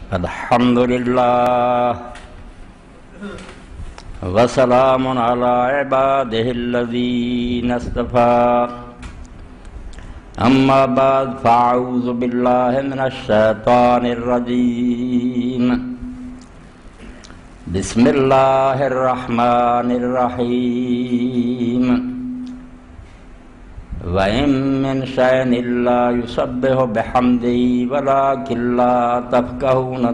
الحمدللہ وسلام علی عبادہ الذین اصطفیٰ اما بعد فاعوذ باللہ من الشیطان الرجیم بسم اللہ الرحمن الرحیم وَإِن مِّن شَيْءٍ إِلَّا يُسَبِّحُ بِحَمْدِهِ وَلَٰكِن لَّا تَفْقَهُونَ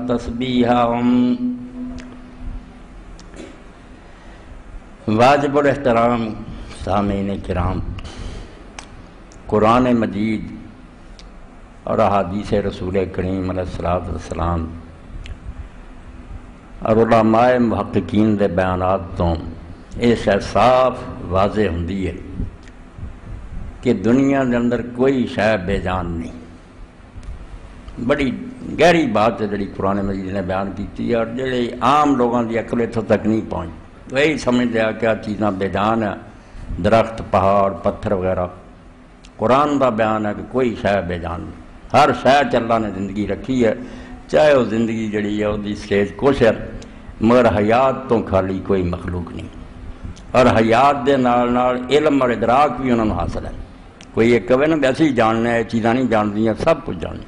تَسْبِيحَهُمْ۔ واجب الاحترام سامعین کرام، قرآن مجید اور احادیث رسول کریم علیہ السلام اور علماء محققین دے بیانات تو یہ صاف واضح ہوندی ہے کہ دنیا کے اندر کوئی شے بے جان نہیں۔ بڑی گہری بات ہے جڑی قرآن مجید نے بیان کی ہے، اور جڑے عام لوگوں کی عقل اتوں تک نہیں پہنچ، وہی سمجھتے ہیں کہ چیزاں بے جان ہیں، درخت، پہاڑ، پتھر وغیرہ۔ قرآن کا بیان ہے کہ کوئی شے بے جان نہیں، ہر شے اللہ نے زندگی رکھی ہے، چاہے وہ زندگی جڑی ہے وہ سٹیج کچھ ہے، مگر حیات تو خالی کوئی مخلوق نہیں، اور حیات دے نال نال علم اور ادراک بھی انہوں نے حاصل ہے۔ کوئی یہ کہے نا ویسے ہی جاننا ہے، چیزاں نہیں جانتی ہیں، سب کچھ جاننا،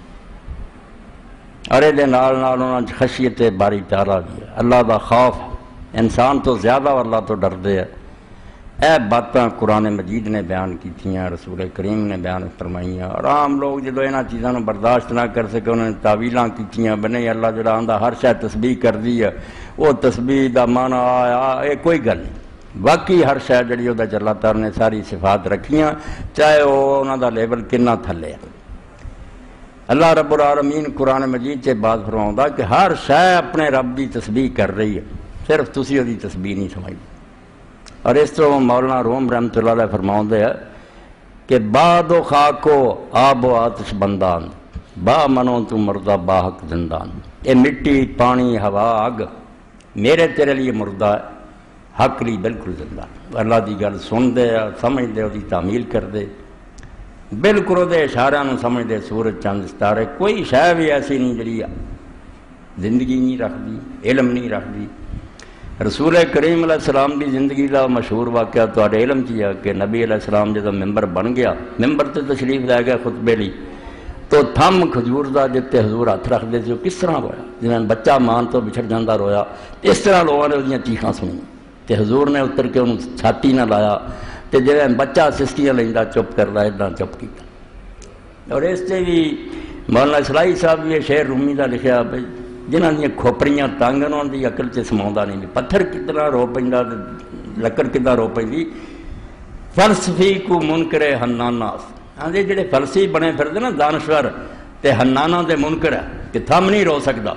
اور یہ نال نال انہوں نے خشیت باری تعالیٰ بھی ہے، اللہ دا خوف، انسان تو زیادہ اللہ تو ڈردے ہے۔ اے باتاں قرآن مجید نے بیان کی تھیں، رسول کریم نے بیان فرمائیاں، اور عام لوگ جدو انہاں چیزاں نو برداشت نہ کر سکے انہوں نے تعویلاں کیتیاں، بنے اللہ جڑا آندا ہر شے تسبیح کر دی ہے، وہ تسبیح دا معنی آیا، یہ کوئی گل نہیں۔ باقی ہر شے جڑی وہ اللہ تعالیٰ نے ساری صفات رکھیاں، چاہے وہ انہاں دا لیول کنا تھلے ہے۔ اللہ رب العالمین قرآن مجید سے بات فرماؤں کہ ہر شے اپنے رب دی تسبیح کر رہی ہے، صرف تسی وہ دی تسبیح نہیں سمجھ۔ اور اس طرح مولانا روم رحمۃ اللہ علیہ فرماؤں کہ باد و خاک و آب و آتش بندان، با منو تو مردہ با حق زندان۔ یہ مٹی، پانی، ہوا، آگ میرے تیرے لیے مردہ ہے، حق لی بالکل زندہ۔ اللہ دی گل سن دے، سمجھ دے، وہ دی تعمیل کر دے، بالکل وہ اشارہ نو سمجھ دے، سورج چاند ستارے، کوئی شے بھی ایسی نہیں جڑی زندگی نہیں رکھ دی، علم نہیں رکھ دی۔ رسول کریم علیہ السلام کی زندگی کا مشہور واقعہ تو علم کیا کہ نبی علیہ السلام جب ممبر بن گیا، ممبر تے تشریف لے گیا خطبے لی، تو تھم کھجور دا جتے حضور ہاتھ رکھ دے وہ کس طرح رویا، جنہیں بچہ مان تو بچھڑ جاندہ رویا، اس طرح لوگوں نے وہ چیخاں سنی، تے حضور نے اتر کے انہوں چھاتی نہ لایا، تے جنہیں بچہ سسکیاں لیندہ چپ کر رہا ہے، اتنا چپ کیتا۔ اور اس سے بھی مولانا اسلائی صاحب یہ شعر رومی دا لکھیا، جنہاں دیا کھوپڑیاں تنگ انہوں دی عقل سے سماؤں نہیں، پتھر کتنا رو پیندا، لکڑ کتنا رو پیندی۔ فلسفی کو منکر حناناس، ہاں جی جڑے فلسفی بنے پھر دے نا دانشور تے حنانا دے منکر ہے کہ تھم نہیں رو سکدا،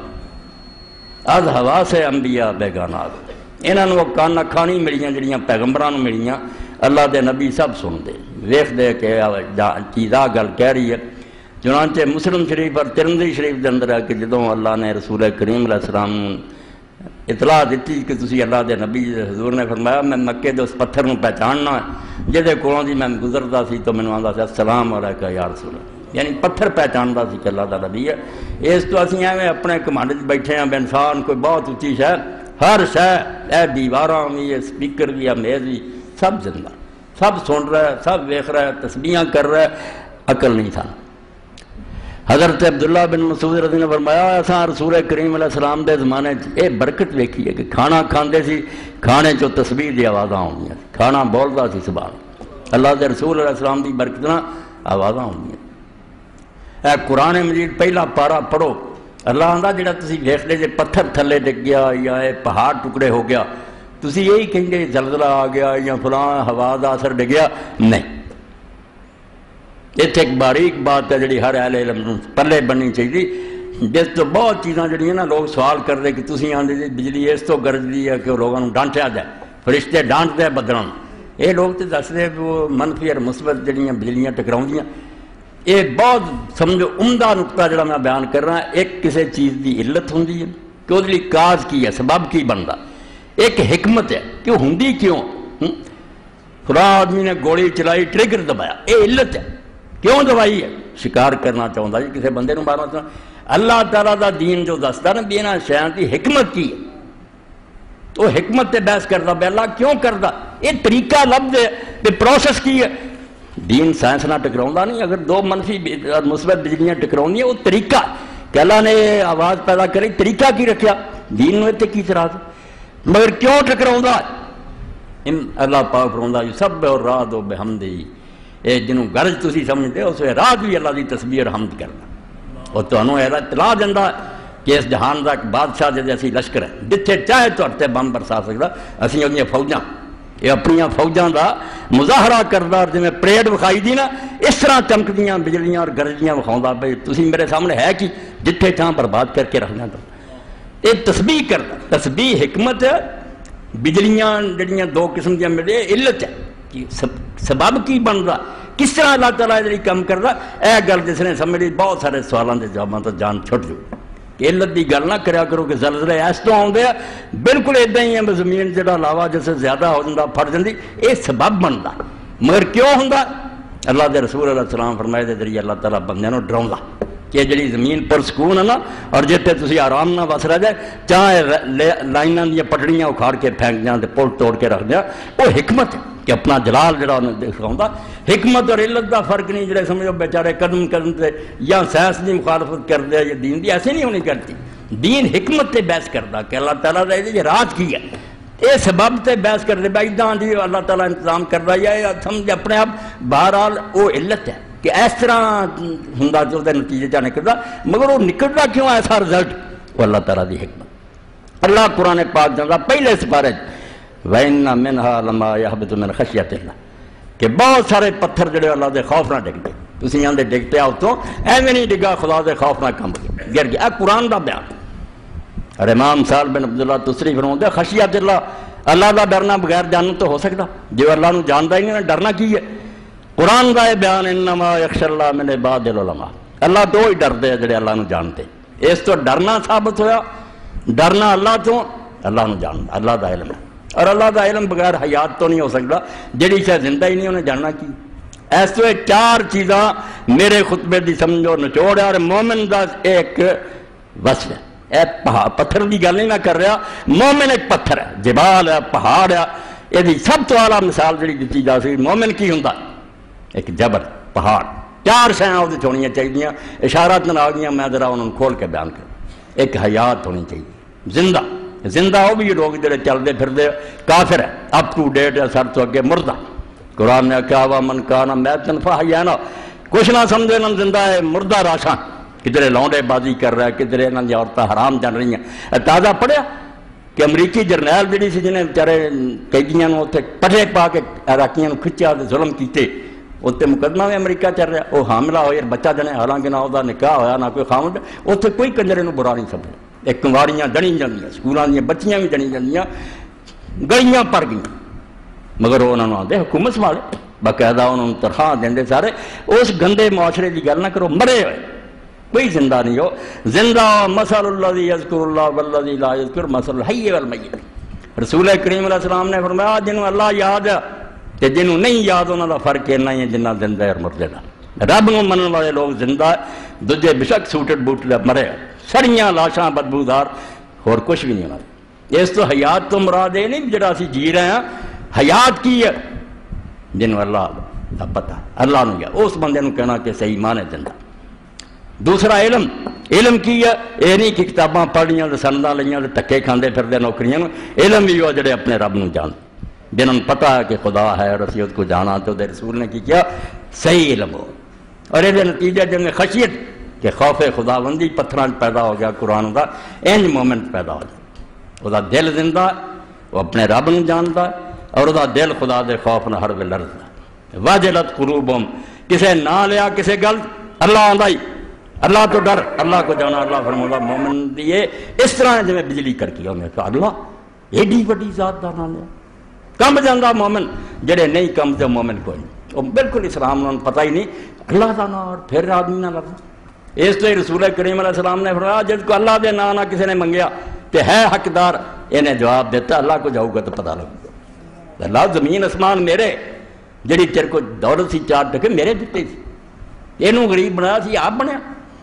از ہوا سے انبیاء بیگانات۔ انہاں نو کان اکھاں نہیں ملیاں جڑیاں پیغمبراں نو ملیاں، اللہ دے نبی سب سن دے، ویکھ دے کہ چیز آ گل کہہ رہی ہے۔ چنانچہ مسلم شریف اور ترمذی شریف کے اندر ہے کہ جدوں اللہ نے رسول کریم علیہ السلام اطلاع دیتی کہ تسی اللہ دے نبی، حضور نے فرمایا میں مکے دے اس پتھر نو پہچاننا ہے جہدے کولوں دی میں گزردا سی تو مینوں آندا سی السلام علیکہ یا رسول اللہ، یعنی پتھر پہچاندا سی کہ اللہ دا نبی ہے۔ اس تو اسی ایویں اپنے کمانڈ وچ بیٹھے ہیں، بے انسان کوئی بہت اچھی شے، ہر شے، اے دیواراں بھی، اے سپیکر بھی، اے میز بھی، سب زندہ، سب سن رہا ہے، سب ویکھ رہا ہے، تسبیحاں کر رہا ہے، عقل نہیں تھا۔ حضرت عبداللہ بن مسعود رضی اللہ عنہ نے فرمایا اساں رسول کریم علیہ السلام دے زمانے یہ برکت ویکھی ہے کہ کھانا کھاندے سی، کھانے چو تسبیح دی آوازاں آؤندیاں، کھانا بولدا سی سبحان اللہ دے رسول علیہ السلام دی برکت نہ آوازاں آؤندیاں۔ اے قرآن مجید پہلا پارا پڑھو، اللہ آندا جڑا تسی ویکھدے جے پتھر تھلے ڈگ گیا یا اے پہاڑ ٹکڑے ہو گیا، تسی یہی کہیں گے زلزلہ آ گیا یا فلاں ہوا دا اثر ڈگیا، نہیں۔ اتنے ایک باریک بات ہے جڑی ہر اہل علم پلے بننی چاہیے، جس تو بہت چیزاں جڑیاں نا لوگ سوال کرتے کہ تسی آندے جی بجلی اس تو گرجدی ہے کہ لوگوں کو ڈانٹیا جائے، فرشتے ڈانٹتے بدلن، یہ لوگ تو دستے کہ وہ منفی اور مثبت جڑیاں بجلیاں ٹکراؤندیاں۔ یہ بہت سمجھو عمدہ نقطہ جڑا میں بیان کر رہا، ایک کسی چیز کی علت ہوندی ہے کہ وہ کاز کی ہے، سبب کی بنتا، ایک حکمت ہے کہ وہ ہوندی کیوں، فلاں آدمی نے گولی چلائی، ٹریگر دبایا، یہ علت ہے، کیوں دوائی ہے، شکار کرنا چاہتا جی کسی بندے نو مارنا چاہتا، اللہ تعالیٰ دا دین جو دستا نا بھی انہاں شیاں دی حکمت کی ہے، تو حکمت تے بحث کردا پیا اللہ کیوں کردا، یہ طریقہ لفظ ہے تے پروسیس کی ہے. دین سائنس نہ ٹکراؤندا نہیں، اگر دو منفی اور مثبت بجلیاں ٹکراؤندیاں وہ طریقہ کہ اللہ نے آواز پیدا کری، طریقہ کی رکھیا، دین نو تے کی اعتراض، مگر کیوں ٹکراؤندا؟ اللہ پاک فرماؤندا یسبح الرعد بحمدہ، اے جنوں غرض تسی سمجھدے اس رات بھی اللہ دی تسبیح اور حمد کرنا. اور تمہیں یہ اطلاع دینا کہ اس جہان کا ایک بادشاہ جیسے اسی لشکر ہے، جتھے چاہے تے بم برسا سکتا، اسی اپنی فوجاں یہ اپنی فوجاں کا مظاہرہ کرتا، جی پریڈ وکھائی دی نا اس طرح چمکدیاں بجلیاں اور گرجیاں وکھاؤں بھائی تسی میرے سامنے ہے کہ جتھے چاہ برباد کر کے رکھنا. تو یہ تسبیح کرتا، تسبیح حکمت ہے. بجلیاں جڑیاں دو قسم دیا ملے علت ہے کہ سبب کی بنتا، کس طرح اللہ تعالیٰ یہ کام کرتا. اے گل جس نے سمجھ لی بہت سارے سوالوں کے جوابوں تو جان چھٹ جو کہ علت کی گل نہ کریا کرو کہ زلزلے اس تو آتے ہیں، بالکل ادا ہی ہے زمین جہاں لاوا جس زیادہ ہو جاتا پھٹ جاتی، یہ سبب بنتا. مگر کیوں ہوں اللہ کے رسول علیہ السلام فرمائے دے ذریعے اللہ تعالیٰ بندے نو ڈراؤں کہ جڑی زمین پرسکون ہے نا اور جتنے تسی آرام نہ بس رہ جائے، چاہے لائناں دیا پٹڑیاں اکھاڑ کے پھینک دیا پل توڑ کے رکھ دیا، وہ حکمت ہے کہ اپنا جلال جڑا انہیں دکھاؤں. حکمت اور علت کا فرق نہیں، جڑے سمجھو بیچارے قدم قدم سے یا سائنس کی مخالفت کرتے ہیں یا دین دی ایسے نہیں ہونی کرتی. دین حکمت تے بحث کرتا کہ اللہ تعالیٰ نے یہ رات کی ہے، یہ سبب تے بحث کرتے بھائی داں جی اللہ تعالیٰ انتظام کرتا یا سمجھ اپنے آپ. بہرحال وہ علت ہے کہ اس طرح ہوں جو نتیجے چاہ نکلتا، مگر وہ نکلتا کیوں ایسا رزلٹ، وہ اللہ تعالیٰ دی حکمت. اللہ قرآن پاک جانا پہلے سپارے وَإِنَّ مِنْهَا لَمَا يَهْبِطُ مِنْ خَشْيَةِ اللَّهِ کہ بہت سارے پتھر جڑے اللہ دے خوف نہ ڈگتے، تسی آندے ڈگتے آؤ تو ایویں نہیں ڈگا خدا دے خوف نہ کم گر گیا. قرآن دا بیان. اور امام سال بن عبداللہ تسری فرماتے خشیت اللہ دا ڈرنا بغیر جانن تو ہو سکتا، جو اللہ نو جاندا ہی نہیں ڈرنا کی ہے. قرآن دا یہ بیان انما یخشى اللہ من عباد العلماء، اللہ تو ہی ڈرتے ہیں جڑے اللہ نو جانتے. اس تو ڈرنا ثابت ہویا، ڈرنا اللہ تو اللہ نو جانتا، اللہ دا علم ہے. اور اللہ دا علم بغیر حیات تو نہیں ہو سکتا، جڑی شاید زندہ ہی نہیں انہیں جاننا کی. اس تو چار چیزاں میرے خطبے دی سمجھو نچوڑ ہے. اور مومن دا ایک وصف ہے، اے پتھر دی گل نہیں میں کر رہا، مومن ایک پتھر ہے، جبال ہے، پہاڑ ہے. یہ سب تو اعلیٰ مثال جڑی دیتی جا سکتی مومن کی ہوں، ایک جبل پہاڑ. چار شیاں وہ ہونی چاہیے، اشارات نہ آ گئی میں ذرا انہوں کھول کے بیان کر. ایک حیات ہونی چاہیے، زندہ زندہ وہ بھی لوگ جڑے چلتے پھرتے کافر ہے، اپ ٹو ڈیٹ ہے، سر تو اگے مردہ. قرآن نے کہا وا من کانا میتن فاحیینا، کچھ نہ سمجھے نہ زندہ ہے مردہ راشاں، کدھر لونڈے بازی کر رہا ہے، کدھر انہوں نے عورتیں حرام جان رہی ہیں. تازہ پڑھیا کہ امریکی جرنیل جڑی سی جنہیں بیچارے قیدیاں اتنے پٹے پا کے عراقیاں کھچیا ظلم کیتے، اتنے مقدمہ میں امریکہ چل رہا، وہ حاملہ ہوئے بچہ جنے، حالانکہ نہ وہ نکاح ہویا نہ کوئی خامد، اتنے کوئی کنجرے برا نہیں سمجھے. ایک کنواریاں جنی جاندیاں، سکولوں دیا بچیاں بھی جنی جاندیاں، گلیاں پر گئیں. مگر وہ انہوں نے آتے حکومت سنبھالے، باقاعدہ انہوں نے تنخواہ دیں سارے. اس گندے معاشرے کی گل نہ کرو، مرے ہوئے کوئی زندہ نہیں ہو. زندہ مثل الذی یذکر اللہ والذی لا یذکر مثل الحی والمیت. رسول کریم علیہ السلام نے فرمایا جنہوں اللہ یاد ہے تے جنہوں نہیں یاد انہوں کا فرق اتنا ہی ہے جنہ زندہ اور مردے کا. رب کو منن والے لوگ زندہ ہے، دوجے بشک سوٹڈ بوٹڈ مرے، سڑیاں لاشاں بدبودار، اور کچھ بھی نہیں ہونا. اس تو حیات تو مراد یہ نہیں جڑا اسی جی رہے ہیں. حیات کی ہے جنہوں اللہ کا پتہ، اللہ نے کیا اس بندے نو کہنا کہ صحیح مان ہے زندہ. دوسرا علم، علم کی ہے یہ نہیں کہ کتاباں پڑھیاں سنداں لئیاں تکے کھاندے پھردے نوکریاں. علم بھی وہ جڑے اپنے رب نو جان، جنہوں نے پتہ ہے کہ خدا ہے اور اسی اس کو جانا، تو دے رسول نے کی کیا صحیح علم ہو. اور یہ نتیجہ جن میں خشیت کہ خوف خداوندی پتھراں پیدا ہو گیا. قرآن کا انج مومنٹ پیدا ہو جائے، وہ دل زندہ، وہ اپنے رب نو جانتا، اور وہ دل خدا دے خوف نہ ہر ویلے لرزدا. واجلت قلوبہم، کسے نہ لیا کسے گل، اللہ آندا ہی اللہ تو ڈر، اللہ کو جانا. اللہ فرماتا مومن دیے اس طرح جی بجلی کر کے انہیں کہا اللہ ایڈی وڈی ذات دا نام لیا. کم جاندہ مومن، جڑے نہیں کم تے مومن کوئی نہیں. وہ بالکل اسلام انہوں نے پتہ ہی نہیں اللہ دا نام، اور پھر آدمی نہ لفظ. اس لیے رسول کریم علیہ السلام نے فرمایا جس کو اللہ دے نام نہ کسی نے منگیا تو ہے حقدار، انہیں جواب دیتا اللہ کو جاؤ گا تو پتہ لگے گا. اللہ زمین اسمان میرے، جڑی تیرے کو دولت سی چار ٹکے میرے دیتے سی، یہ غریب بنایا سی آپ بنیا.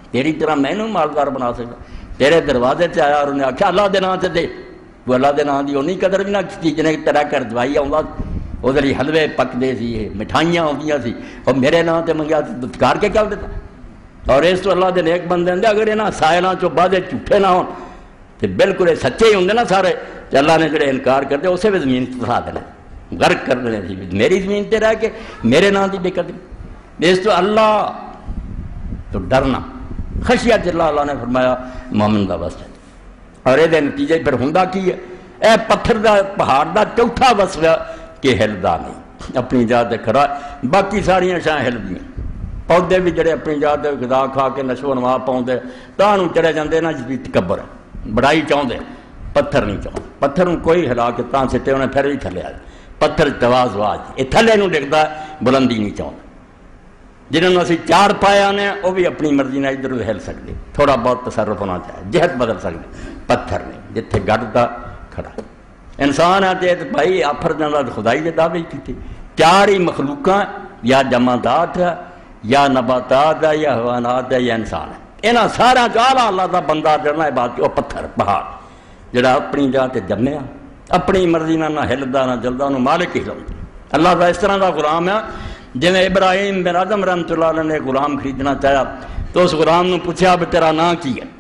تیری طرح میں نے مالدار بنا سکتا؟ تیرے دروازے سے آیا اور انہیں آخیا اللہ دے نام سے دے، وہ اللہ دے نام دی اونی قدر بھی نہ کی جنہیں طرح کر دوائی آؤں وہ حلوے پکتے سی، مٹھائیاں آدیاں سی، اور میرے نام سے منگیا کار کے کیا دیتا؟ اور اس تو اللہ دے نیک بندے ہوں اگر یہاں سائلوں چو بعدے جھوٹے نہ ہون تو بالکل یہ سچے ہی ہوں نا سارے، اللہ نے جڑے انکار کرتے اسے بھی زمین پسا دینا، غرق کر دینے سی، میری زمین تے رہ کے میرے نام کی بے قدری۔ اس تو اللہ تو ڈرنا، خشیت اللہ نے فرمایا مومن دا وصف ہے۔ اور یہ نتیجے پھر ہوں کی ہے؟ اے پتھر دا پہاڑ دا چوتھا وصف ہے کہ ہلدا نہیں، اپنی جات کھڑا، باقی ساریاں شاہ ہل دیا، پودے بھی جڑے اپنی جات غذا کھا کے نشو و نما پاؤندے تاں چڑے جاندے نا جی تکبر ہے، بڑائی چاہتے، پتھر نہیں چاہتے، پتھر کوئی ہلا کے تاں سٹے انہیں پھر بھی تھلے آ، پتھر تواضع یہ تھلے نو ڈگتا بلندی نہیں چاہتا۔ جنہوں نے اسی چار پایا نے وہ بھی اپنی مرضی نہ ادھر ادھر ہل سکتے، تھوڑا بہت تصرف ہونا چاہیے، جہت بدل سکتے، پتھر نہیں جتھے گڑتا کھڑا۔ انسان آتے تو بھائی آفر جانا خدائی کے دعوے کی، چار ہی مخلوقاں یا جمادات ہے یا نباتات ہے یا حیوانات ہے یا انسان ہے، یہاں سارا چالا اللہ کا بندہ جڑنا ہے بات وہ پتھر پہاڑ جڑا اپنی جات جمیا، اپنی مرضی نہ ہلدا نہ جلدا، انہوں مالک ہی لاؤں۔ اللہ کا اس طرح کا غلام ہے جی ابراہیم بن آدم رحمۃ اللہ علیہ نے غلام خریدنا چاہیا تو اس غلام نے پوچھا بھی تیرا نام کی ہے؟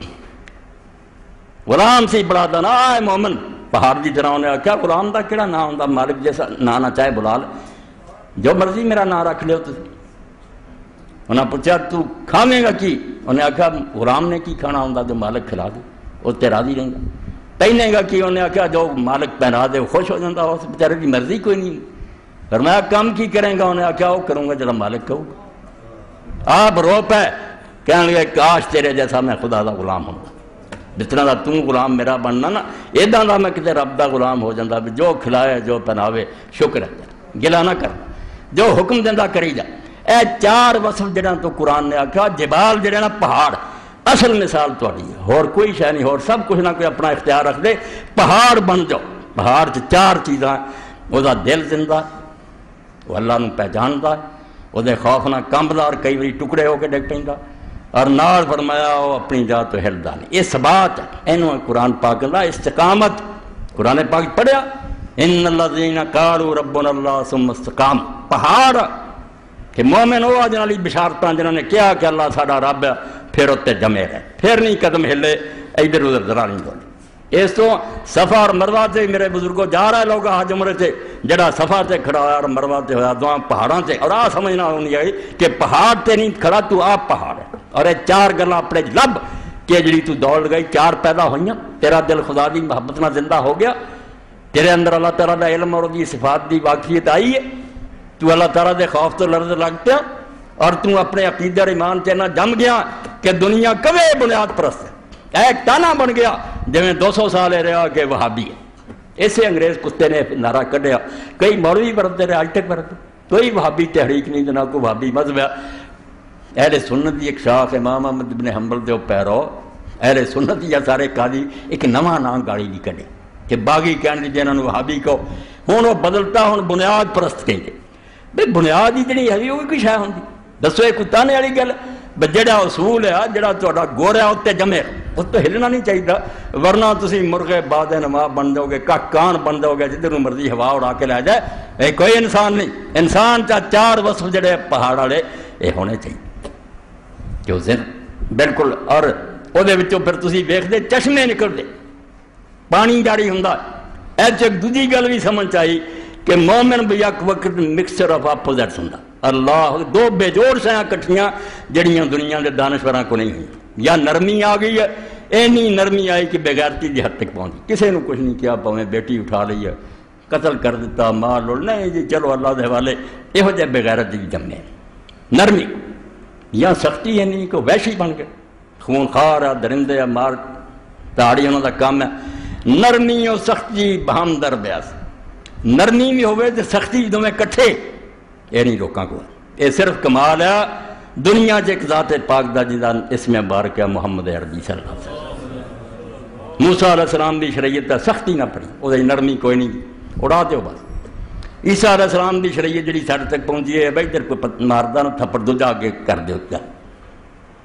غلام سی بڑا دا نا ہے مومن، پہاڑ کی طرح انہیں آخیا غلام دا کہڑا نام ہوتا، مالک جیسا نام نہ چاہے بلا لے، جو مرضی میرا نام رکھ لو تھی۔ انہیں پوچھا تو کھاویں گا کی؟ انہیں آخیا غلام نے کی کھانا ہوتا جو مالک کھلا دے وہ تے راضی رہے گا۔ پہنے گا کی؟ انہیں آخیا جو مالک پہنا دے وہ خوش ہو جاتا، اس بیچارے کی مرضی کوئی نہیں۔ فرمایا کام کی کریں گا؟ انہیں آخیا وہ کروں گا جڑا مالک کہوں گا۔ آپ رو پہ کہنے لگے کاش تیرے جیسا میں خدا دا غلام ہوں، جس طرح دا تم غلام میرا بننا نا ایداں دا میں کتے رب دا غلام ہو جاتا، جو کھلائے جو پہناوے شکر ہے، گلا نہ کر، جو حکم دیندہ کری جا۔ اے چار وصف جڑا تو قرآن نے آکھا، جبال جڑے نا پہاڑ اصل مثال تھوڑی ہے، اور کوئی شے نہیں، اور سب کچھ نہ کوئی اپنا اختیار رکھ دے، پہاڑ بن جاؤ۔ پہاڑ چ چار چیزاں، وہ دا دل زندہ، وہ اللہ نو پہچانتا ہے، وہ دے خوف نہ کمبدا اور کئی باری ٹکڑے ہو کے ڈگ پیندا، اور نال فرمایا وہ اپنی جات تو ہلدا نہیں۔ یہ ثبات ہے، اینو قرآن پاک دا استقامت۔ قرآن پاک پڑھیا ان الذین قالوا ربنا اللہ ثم استقاموا، پہاڑ کہ مومن وہ جنہاں لی بشارتاں جنہوں نے کیا کہ اللہ ساڈا رب ہے، پھر اتنے جمے رہے، پھر نہیں قدم ہلے ادھر ادھر ذرا نہیں دو۔ اس تو صفا اور مروہ سے میرے بزرگوں جا رہا ہے لوگ حج عمرے سے، جڑا صفا سے کھڑا ہوا اور مروہ سے ہوا دعا پہاڑاں سے، اور سمجھنا ہونی ہے کہ پہاڑ تے نہیں کھڑا تو آپ پہاڑ ہے۔ اور یہ چار گلاں اپنے لب کہ جڑی تو دوڑ گئی، چار پیدا ہوئیاں، تیرا دل خدا دی محبت نہ زندہ ہو گیا، تیرے اندر اللہ تعالیٰ دا علم اور دی صفات دی واقعیت آئی ہے، تو اللہ تعالیٰ دے خوف تو لرز لگ پیا، اور تو اپنے عقیدہ اور ایمان سے نہ جم گیا کہ دنیا کبھی بنیاد پرست ہے، ایک تانا بن گیا جویں 200 سال رہا کہ وہابی ہے۔ اسے انگریز کتے نے نعرہ کڈیا، کئی مولوی برتے رہے، آج تک برتے، کوئی وہابی تحریک نہیں جنا کوئی وہابی مذہب ہے۔ اہل سنت دی ایک شاخ امام احمد بن حنبل دے پیرو، اہل سنت یا سارے قاضی ایک نواں نام گاڑی دی کڈے کہ باغی کہنے دی جنہاں نوں وہابی کہو، ہن وہ بدلتا، ہن بنیاد پرست کہندے۔ بھئی بنیاد ہی جڑی ہے وہ کوئی شے ہوندی، دسو یہ کوئی تانے والی گل؟ جڑا اصول ہے، جڑا تہاڈا گورا اتنے جمے اس تو ہلنا نہیں چاہیے، ورنہ تسی مرغے باد نما بن جاؤ گے، کان بن جاؤ گے، جدھر مرضی ہوا اڑا کے لے جائے، یہ کوئی انسان نہیں۔ انسان چار وصف جڑے پہاڑ والے یہ ہونے چاہیے کہ وہ بالکل، اور وہ پھر تسی ویکھدے چشمے نکلتے، پانی جاری ہوندا۔ ایسے ایک دوسری گل بھی سمجھ آئی کہ مومن بھی ایک وقت مکسچر آف اپوزٹس ہوندا۔ اللہ دو بے جوڑ شیاں کٹھیاں جڑیاں دنیا کے دانشوراں کو نہیں ہوئی، یا نرمی آ گئی ہے، اینی نرمی آئی کہ بغیرتی دی حد تک پہنچی، کسی نے کچھ نہیں کیا، پاویں بیٹی اٹھا لی ہے، قتل کر دیتا، مار لوڑ نہیں جی چلو اللہ دے حوالے، یہو جہ بغیرت دی جمنے نرمی یا سختی ہے نہیں کہ وحشی بن گئے، خون خار ہے، درندے ہے، مار تاڑی انہوں دا کام ہے۔ نرمی اور سختی بہم در بیاس، نرمی بھی ہوئے تو سختی دونوں کٹھے، یہ نہیں روکاں کو، یہ صرف کمال ہے دنیا چ ایک ذات پاک دا جدا اسم مبارک ہے محمد عربی صلی اللہ علیہ وسلم۔ موسیٰ علیہ السلام دی شریعت سختی نہ پڑی، وہ نرمی کوئی نہیں، اڑا دیو بس۔ عیسیٰ علیہ السلام دی شریعت جڑی ساڈے تک پہنچی ہے، بھائی تیرے کو ماردہ نہ تھپڑ دوجا کے کر دیو،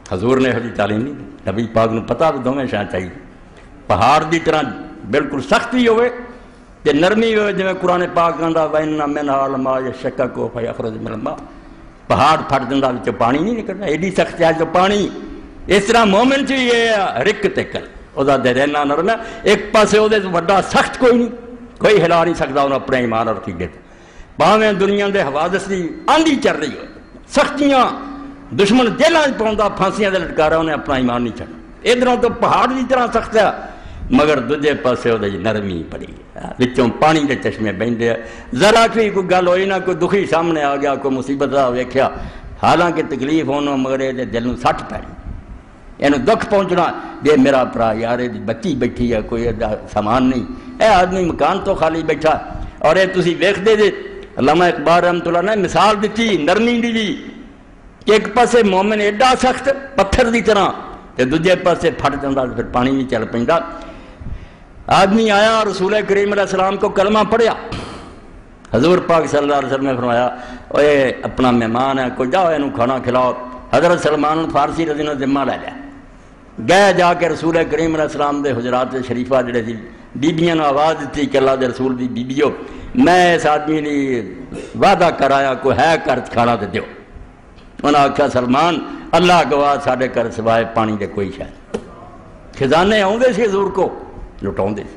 حضور نے ہی تعلیم نہیں دی. نبی پاک نو پتا بھی دونوں شاہ چاہیے. پہاڑ دی طرح بالکل سختی ہوئے تے نرمی ہوئے، جویں قرآن پاک کہندا وَإِنَّ مِنْهَا لَمَا يَشَّقَّقُ فَيَخْرُجُ مِنَ الْمَاءِ، پہاڑ پھٹ جاندا وچ پانی نہیں نکلدا، ایڈی سخت ہے جو پانی. اس طرح مومن چ یہ رک تے کل او دا دینا نرم ہے. ایک پاسے او دے وڈا سخت کوئی نہیں، کوئی ہلا نہیں سکدا انہوں اپنے ایمان اور عقیدے تے. باویں دنیا دے حوادث دی آندھی چل رہی ہو، سختیاں دشمن جیلاں پاؤندا، پھانسیاں دے لٹکا رہا، انہیں اپنا ایمان نہیں چھڈنا. ادھروں تو پہاڑ دی طرح سخت ہے، مگر دوجے پاسے وہ نرمی پڑی وچوں پانی دے چشمے بہندے. ذرا کوئی گل ہوئی نہ، کوئی دکھی سامنے آ گیا، کوئی مصیبت دا ویکھیا، حالانکہ تکلیف ہونا مگر یہ دل نوں سٹ پی، یہ دکھ پہنچنا بے میرا پرا یار یہ بچی بیٹھی ہے، کوئی سامان نہیں، اے آدمی مکان تو خالی بیٹھا. اور یہ تسی ویکھدے جے علامہ اقبال رحمۃ اللہ نے مثال دیتی نرمی دی بھی کہ ایک پاسے مومن ایڈا سخت پتھر دی طرح تے دوجے پاسے پھٹ جاندا، پھر پانی بھی چل پیندا. آدمی آیا رسول کریم علیہ السلام کو کلمہ پڑھیا، حضور پاک صلی اللہ علیہ وسلم نے فرمایا اوے اپنا مہمان ہے، کوئی جاؤ اینوں کھانا کھلاؤ. حضرت سلمان فارسی رضی اللہ عنہ ذمہ لے لیا، گئے جا کے رسول کریم علیہ السلام دے حجرات شریفہ جڑے سی بیبیاں نے آواز دیتی کہ اللہ دے رسول دی بیبیو میں اس آدمی نے وعدہ کرایا کوئی ہے کر کھانا تے دیو. انہوں نے آکھا سلمان اللہ گواہ ساڈے گھر سوائے پانی دے کوئی شاید. خزانے آؤندے سی حضور کو لٹاؤندے سی.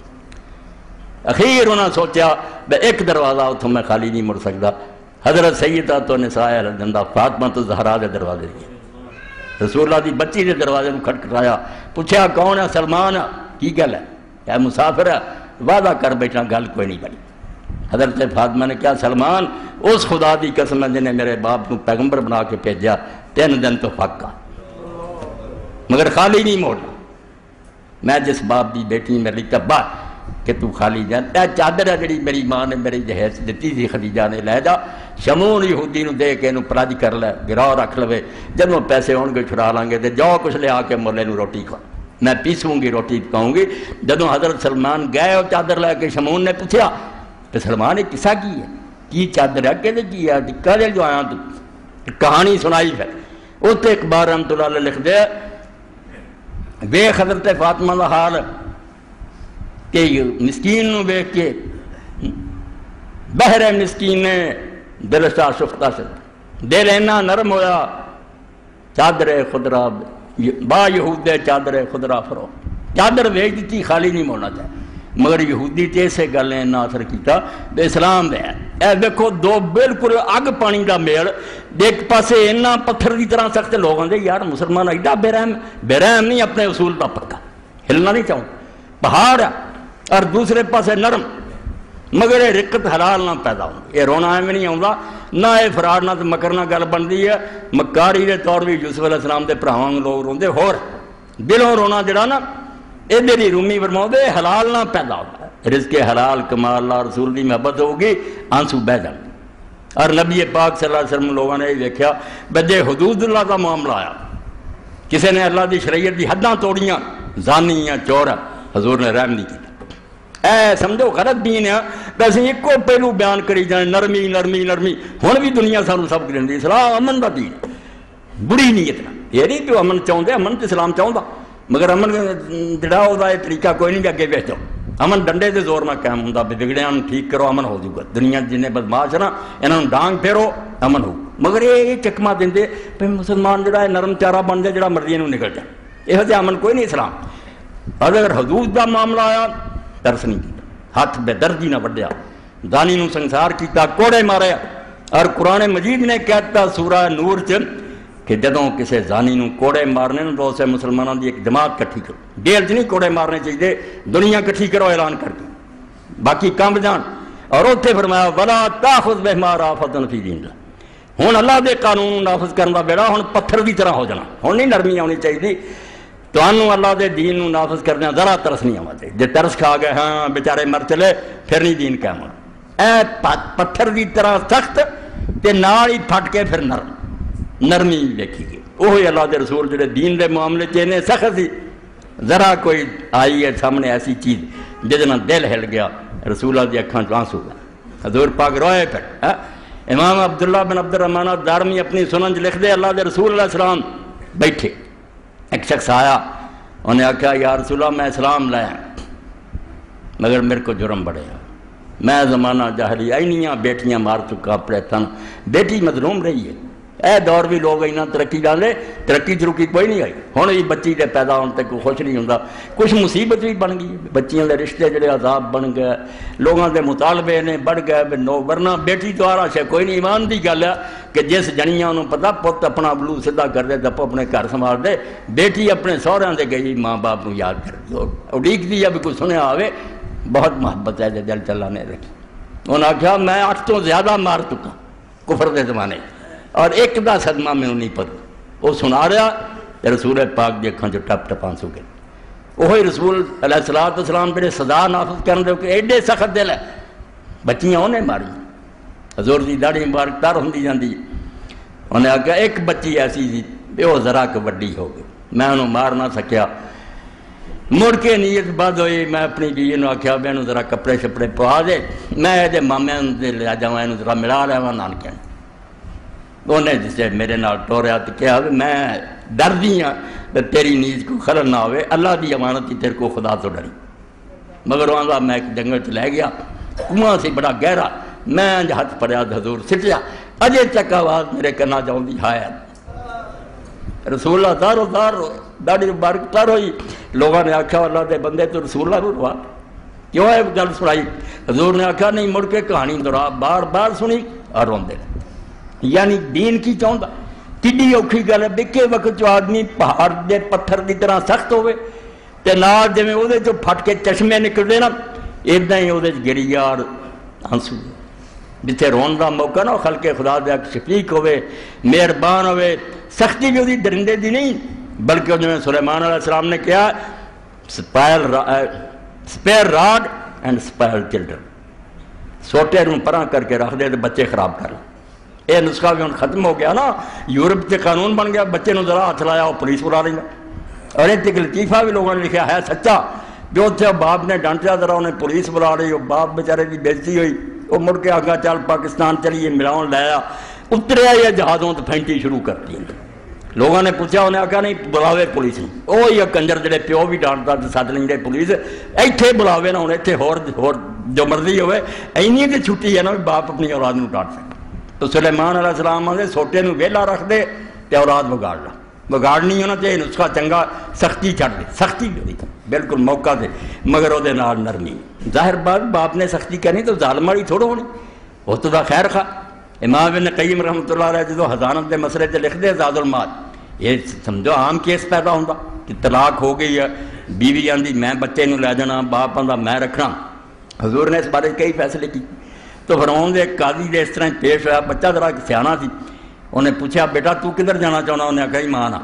اخیر انہوں نے سوچا بے ایک دروازہ اتوں میں خالی نہیں مڑ سکتا. حضرت سیدہ تو نساء الجنہ فاطمہ تو زہرا دے دروازے دی رسول اللہ دی بچی دے دروازے کو کھٹکھٹایا، پوچھا کون ہے؟ سلمان. کی گل ہے؟ کیا مسافر ہے؟ وعدہ کر بیٹھا گل کوئی نہیں بنی. حضرت فاطمہ نے کہا سلمان اس خدا دی قسم ہے جنہیں میرے باپ کو پیغمبر بنا کے بھیجا 3 دن تو پکا، مگر خالی نہیں موڑنا. میں جس باپ دی بیٹی میرے لیے تباہ کہ تو خالی جان، اے چادر ہے جڑی میری ماں نے میری جہیز دیتی تھی خدیجہ نے، لے جا شمون یہودی نو دے کے انہوں پراج کر لے، گراہ رکھ لوے، جدوں پیسے ہون گے چھڑا لیں گے، جاؤ کچھ لے آ کے مولے نو روٹی کھا، میں پیسوں گی روٹی پکاؤں گی. جدوں حضرت سلمان گئے اور چادر لے کے شمون نے پوچھا کہ سلمان یہ قصہ کی ہے؟ کی چادر ہے کہ کی ہے؟ کہہ جو آیا تو کہانی سنائی. پھر اتنے اقبال رحمۃ اللہ علیہ لکھ دے ویکھ حضرت فاطمہ کا حال کہ مسکین نو ویکھ کے بہر مسکین نے دل شفتہ سے دل اینا نرم ہویا. چادر خدرا با یہود چادر خدرا فرو، چادر ویچ دیتی خالی نہیں موڑنا چاہیے. مگر یہودی تے اسے گل نے نہ اثر کیتا بے اسلام دے. اے دیکھو دو بالکل اگ پانی دا میل، ایک پاسے اینا پتھر دی طرح سخت لوگ آندے یار مسلمان ایڈا بے رحم نہیں، اپنے اصول دا پکا ہلنا نہیں چاہوں، پہاڑ ہے. اور دوسرے پاسے نرم، مگر یہ رقت حلال نہ پیدا ہوں، یہ رونا ایویں نہیں آؤں نہ یہ فراڈ نہ مکر نہ گل بنتی ہے. مکاری دے طور بھی یوسف علیہ السلام دے بھراواں لوگ روندے، ہور دلوں رونا جڑا نا ادھر ہی رومی فرماؤ دے حلال نہ پیدا ہوتا ہے. رزق حلال کمال اللہ رسول دی محبت ہوگی آنسو بہ جان. اور نبی پاک صلی اللہ علیہ وسلم لوگوں نے یہ دیکھا بجے حدود اللہ کا معاملہ آیا، کسی نے اللہ دی شریعت دی حداں توڑیاں، زانی یا چور ہے، حضور نے رحم نہیں کیا. اے سمجھو غلط دین ہے، بس ایک کو پہلو بیان کری جائیں نرمی نرمی نرمی. ہوں بھی دنیا سانو سب دینی اسلام امن کا دین، بری نیت نہ یہ نہیں کہ امن چاہتے، امن تو اسلام چاہتا، مگر امن جڑا وہ طریقہ کوئی نہیں اگے بیچو. امن ڈنڈے دے زور نہ قائم ہوتا، بگڑیا ٹھیک کرو امن ہو جائے گا. دنیا جن بدماش نا یہاں ڈانگ پھیرو امن ہو. مگر یہ چکما دیں بھائی مسلمان جڑا ہے نرم چارہ بن جائے جڑا مرضی نکل جائے، یہ جہاں امن کوئی نہیں اسلام. اگر حدود کا معاملہ آیا ترس نہیں کیا، ہاتھ بے دردی نہ وڈیا، دانی نو سنسار کیتا، کوڑے مارے. اور قرآن مجید نے کہتا سورہ نور چ کہ جدوں کسی زانی نو کوڑے مارنے نو تو اسے مسلمانوں دی ایک جماعت کٹھی کرو، جیل چ نہیں کوڑے مارنے چاہیے، دنیا کٹھی کرو اعلان کر کے باقی کم جان. اور اتنے فرمایا ولا تاخذ بہما رافۃ فی دین اللہ. ہوں اللہ دے قانون نافذ کرنے کا بیڑا ہوں پتھر کی طرح ہو جانا، ہوں نہیں نرمی آنی چاہیے. تو اللہ دے دین نو نافذ کرنے ذرا ترس نہیں آنا چاہیے. جی ترس کھا گئے ہاں بیچارے مر چلے پھر نہیں دین قائم ہونا. اے پتھر کی طرح سخت تے نال ہی پھٹ کے پھر نرم، نرمی دیکھی گئی. وہی اللہ دے رسول جڑے دین دے معاملے چنے سخت سی، ذرا کوئی آئی ہے سامنے ایسی چیز جس نہ دل ہل گیا، رسول اللہ دی اکھاں چ آنسو گئے، حضور پاک روئے پھر. امام عبداللہ بن عبد الرحمن دارمی اپنی سنن لکھ دے اللہ دے رسول علیہ السلام بیٹھے، ایک شخص آیا، انہیں آخیا یا رسول اللہ میں اسلام لایا مگر میرے کو جرم بڑے ہیں، میں زمانہ جاہلی اینیاں بیٹیاں مار چکا اپنے تن، بیٹی مظلوم رہی ہے، اے دور بھی لوگ اینا ترقی ڈالے، ترقی ترقی کوئی نہیں آئی، ہوں یہ بچی دے پیدا ہونے تک خوش نہیں ہوں، کچھ مصیبت بھی بن گئی، بچیاں دے رشتے جڑے عذاب بن گئے، لوگوں دے مطالبے نے بڑھ گئے، ورنہ بیٹی تو آ رہا ہے کوئی نہیں، ایمان دی گل ہے کہ جس جنیاں انہوں پتا پت اپنا بلو سدھا کر دے دپو اپنے گھر سنبھال دے، بیٹی اپنے سہریاں دے گئی ماں باپ نو یاد کر دو، اڈیک دی بھی کوئی سنیا آوے، بہت محبت ہے دل چلانے رکھی، انہوں نے کہا میں 8 تو زیادہ مار چکا کفر دے زمانے اور ایک دا صدمہ میں نہیں پتا، وہ سنا رہا رسول پاک دی اکھاں جو ٹپ ٹپ آنسو گئے، وہی رسول علیہ السلام پہ سزا نافذ کرنے دے کہ ایڈے سخت دل ہے، بچیاں انہیں ماری، حضور دی داڑھی مبارک تر ہوندی جاندی، انہیں آگیا ایک بچی ایسی تھی بے وہ ذرا کہ وڈی ہو گئی، میں انہوں مار نہ سکیا، مڑ کے نیت بد ہوئی، میں اپنی بیوی نے آخیا میں ذرا کپڑے شپڑے پوا دے، میں یہ مامے دے لے جاواں یہ ذرا ملا لیا نانکے، انہیں جسے میرے نال ٹوریا تو کہا میں ڈردی ہاں تیری نیز کو خلل نہ ہوئے، اللہ دی امانت ہی تیرے کو خدا تو ڈری، مگر وہاں میں ایک جنگل چ لے گیا، کنواں سے بڑا گہرا، میں ہاتھ پڑیا حضور سٹیا، اجے تک آواز میرے کنا جاؤں ہے، رسول اللہ تارو تارو داڑھی مبارک تار ہوئی، لوگوں نے آخیا اللہ دے بندے تو رسول اللہ روا کیوں ہے گل سنائی، حضور نے آخیا نہیں، مڑ کے کہانی دورا بار بار سنی اور روندے، یعنی دین کی چاہتا کڈی اوکھی گل ہے، بکے وقت جو آدمی پہاڑ دے پتھر دی طرح سخت ہوئے تے نال جویں اودے چوں پھٹ کے چشمے نکلدے نا، اداں ہی اودے وچ گریا اور آنسو، جتھے رون دا موقع نا خلق خدا دے شفیق ہوئے، مہربان ہوئے، سختی بھی وہی درندے دی نہیں، بلکہ جو سلیمان علیہ السلام نے کیا spare rod and spare children, سوٹے نوں پرا کر کے رکھ دے تو بچے خراب کر لیں، یہ نسخہ بھی ختم ہو گیا نا، یورپ سے قانون بن گیا، بچے نوں ذرا ہاتھ لایا وہ پولیس بلا لینا، اور ایک لطیفہ بھی لوگوں نے لکھا ہے سچا، جو اتنے باپ نے ڈانٹیا ذرا انہیں پولیس بلا رہی، وہ باپ بیچارے کی بےزتی ہوئی، وہ مڑ کے آگا چل پاکستان چلیے ملاؤں لایا، اتریا یہ جہازوں تو پھینٹی شروع کرتی ہیں، لوگوں نے پوچھا انہیں آخیا نہیں بلاوے پولیس نہیں، وہ یہ کنجر جڑے پیو بھی ڈانٹتا تو سد لیں پولیس، ایتھے بلاوے نہ ہوں ایتھے ہور جو مرضی ہوئے، اینی تو چھٹی ہے نا باپ اپنی اولاد نوں ڈانٹ سکے، تو سلیمان علیہ السلام آدھے سوٹے نوں ویلا رکھ دے تے اولاد بگاڑ لا، بگاڑنی ہونا چاہیے نسخہ چنگا، سختی چھڑ دے، سختی بھی بالکل موقع دے مگر وہ نال نرمی، ظاہر بات باپ نے سختی کرنی تو ظالم والی تھوڑا ہونی، وہ تو دا خیر خواہ، امام ابن قیم رحمۃ اللہ علیہ جدو حضانت دے مسئلے تے لکھ دے زاد المال، یہ سمجھو عام کیس پیدا ہوتا کہ طلاق ہو گئی ہے، بیوی آندھی میں بچے نوں لے جانا، باپ آندا میں رکھنا، حضور نے اس بارے کئی فیصلے کی، تو فرعون دے قاضی دے اس طرح پیش ہوا، بچہ ذرا سیانا سی، انہیں پوچھا بیٹا تو کدھر جانا چاہنا، انہیں کہا مانا،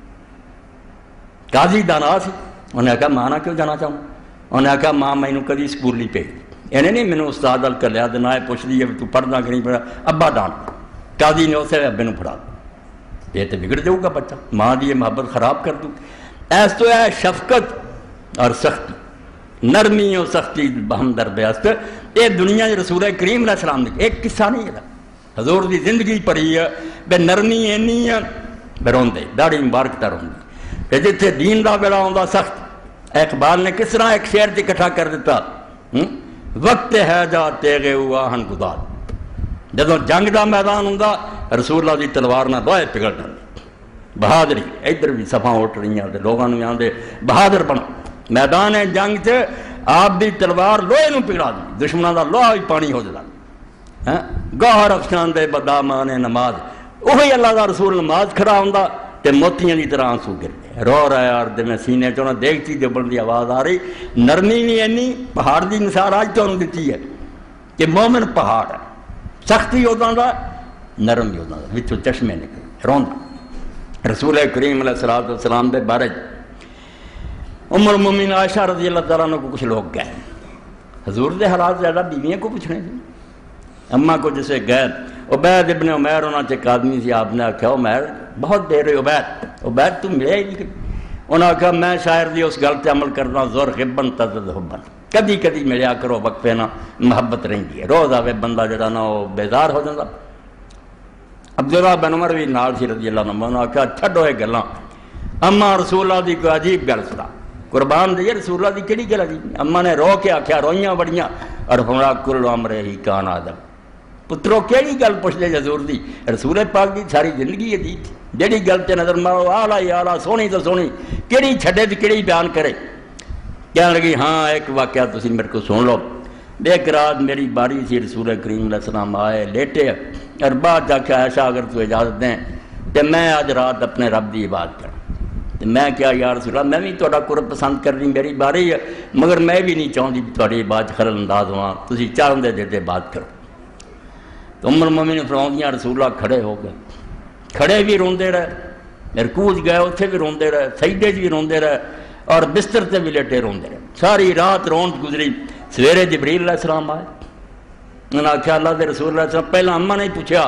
قاضی دانا سی، انہیں کہا مانا کیوں جانا چاہوں، انہیں کہا ماں مینوں کدی سکول نہیں بھیجی، انہیں نہیں مینوں استاد ال کر لیا، نہ پوچھ دی ہے تو پڑھنا کہ نہیں پڑھا، ابا ڈانٹ، قاضی نے اسے ابے نوں پڑھا، یہ تو بگڑ جاؤ گا بچہ، ماں دی یہ محبت خراب کر دوں، ایس تو ہے شفقت اور سختی، نرمی اور سختی بہم دربیاست، یہ دنیا رسول کریم علیہ السلام نے ایک قصہ نہیں ہے، حضور دی زندگی پڑھی ہے، بے نرمی اینی ہے، بے روندے داڑھی مبارک تا روندے، کہ جتھے دین دا بیڑا ہوندا سخت، اقبال نے کس طرح ایک شعر اکٹھا کر دیتا، وقت ہے جا تیغے آہن گداد، جدو جنگ دا میدان ہوندا رسول اللہ دی تلوار نہ لوہے پگھل جاندے، بہادری ادھر بھی صفاں اٹھ رہی ہیں، لوگوں نے آندے بہادر بنو، میدان ہے جنگ سے آپ دی تلوار لوہے نوں پگھلا دی، دشمنوں دا لوہا بھی پانی ہو جاتا، گوہر افشان دے بدامان نماز، وہی اللہ دا رسول نماز کھڑا ہوندا تے موتیاں دی طرح آنسو گرتے، رو رہا ہے اور میں سینے چوں دیکھتی جو بندی آواز آ رہی، نرمی بھی اینی، پہاڑ دی مثال آج تو انہوں دیتی ہے کہ مومن پہاڑ ہے، سختی ہوتا دا نرم بھی ہوتا دا، وچوں چشمے نکل روندا، رسول کریم علیہ السلام دے بارے ام المومنین عائشہ رضی اللہ تعالیٰ عنہ کو کچھ لوگ گئے، حضور دے حالات زیادہ بیویاں کو پوچھنے تھے، اماں کو جسے گئے، عبید ابن عمیر انہوں نے ایک آدمی سے آپ نے آکھا عمیر بہت دیر ہوئی، عبید تم ملے ہی نہیں، انہوں نے کہا میں شاعر دی اس گل تے عمل کرنا، زور غبن تزد حبن، کدی کدی ملیا کرو وقت پہ نا محبت رہی ہے، روز آوے بندہ جڑا نا وہ بیزار ہو جاتا، عبداللہ بن عمر بھی نال سی رضی اللہ عنہ، انہوں نے کہا چھڈو یہ گلاں، اما رسول اللہ دی کوئی عجیب گل سنا، قربان دے رسول اللہ دی کیڑی گل عجیب؟ اما نے رو کے آخیا، روئیاں بڑیاں، اور ہمارا کل امرے ہی کان آدم، پترو کیڑی گل پوچھ دے حضور دی؟ رسول پاک دی ساری زندگی عجیب تھی، جیڑی گل تے نظر مارو آلہ سونی تو سونی، کیڑی چھڈے تے کیڑی بیان کرے۔ کہنے لگی ہاں ایک واقعہ تسی میرے کو سن لو، ایک رات میری باری سی، رسول کریم علیہ السلام آئے لیٹے، اور بعد جا کے عائشہ اگر تو اجازت دیں تو میں آج رات اپنے رب دی عبادت کروں۔ تو میں کیا یا رسول اللہ، میں بھی تہاڈا قرب پسند کرنی، میری باری ہے، مگر میں بھی نہیں چاہتی بھی تہاڈی عبادت خلل انداز ہواں، تسی چاہندے دے بات کرو۔ تو ام المومنین فرماؤندیاں رسول اللہ کھڑے ہو گئے، کھڑے بھی روندے رہے، رکوع گئے اتنے بھی روندے رہے، سجدے بھی روندے رہے، اور بستر تے بھی لیٹے روندے رہے، ساری رات رونت گزری۔ سویرے جبریل علیہ السلام آئے، انہوں نے آخیا اللہ دے رسول علیہ السلام، پہلے اما نے پوچھا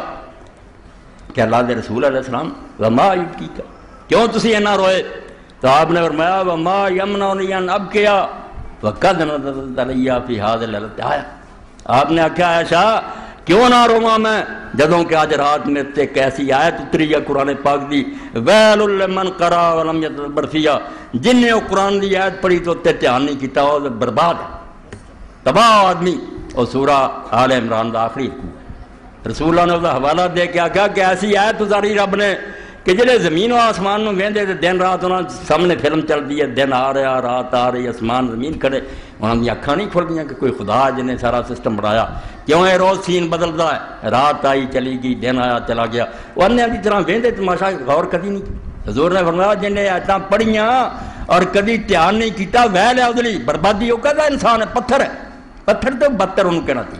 کہ اللہ دے رسول علیہ السلام وما یبکیک، کیوں تسی اینا روئے؟ تو آپ نے فرمایا وما یمنعنی ان ابکیا وقد نزلت علی فی ھذا اللیلۃ آیا۔ آپ نے آخیا عائشہ کیوں نہ رواں میں جدوں کہ آج رات میں تے کیسی آیت اتری ہے قرآن پاک دی، ویل لمن قرأ ولم یتدبر فیہا، جن نے قرآن دی آیت پڑھی تو تے دھیان نہیں کیتا، وہ برباد ہے، تباہ آدمی۔ اور سورہ آل عمران دا آخری رسول اللہ نے اس کا حوالہ دے کے آخیا کہ ایسی آیت اتاری رب نے کہ جڑے زمین و آسمان میں وہدے تے دن رات انہاں سامنے فلم چلتی ہے، دن آ رہا رات آ رہی، آسمان زمین کھڑے، انہاں دی اکھاں نہیں کھلدیاں کہ کوئی خدا جن نے سارا سسٹم بنایا، کیوں یہ روز سین بدلتا ہے، رات آئی چلی گئی، دن آیا چلا گیا، وہ انہاں دی طرح وہدے تماشا غور کدی نہیں۔ حضور نے فرمایا جن نے آیتاں پڑھیاں اور کدی دھیان نہیں کیتا، ویل ہے اودلی بربادی، وہ کہتا انسان ہے، پتھر ہے، پتھر تو بدتر انہوں کہنا تھی۔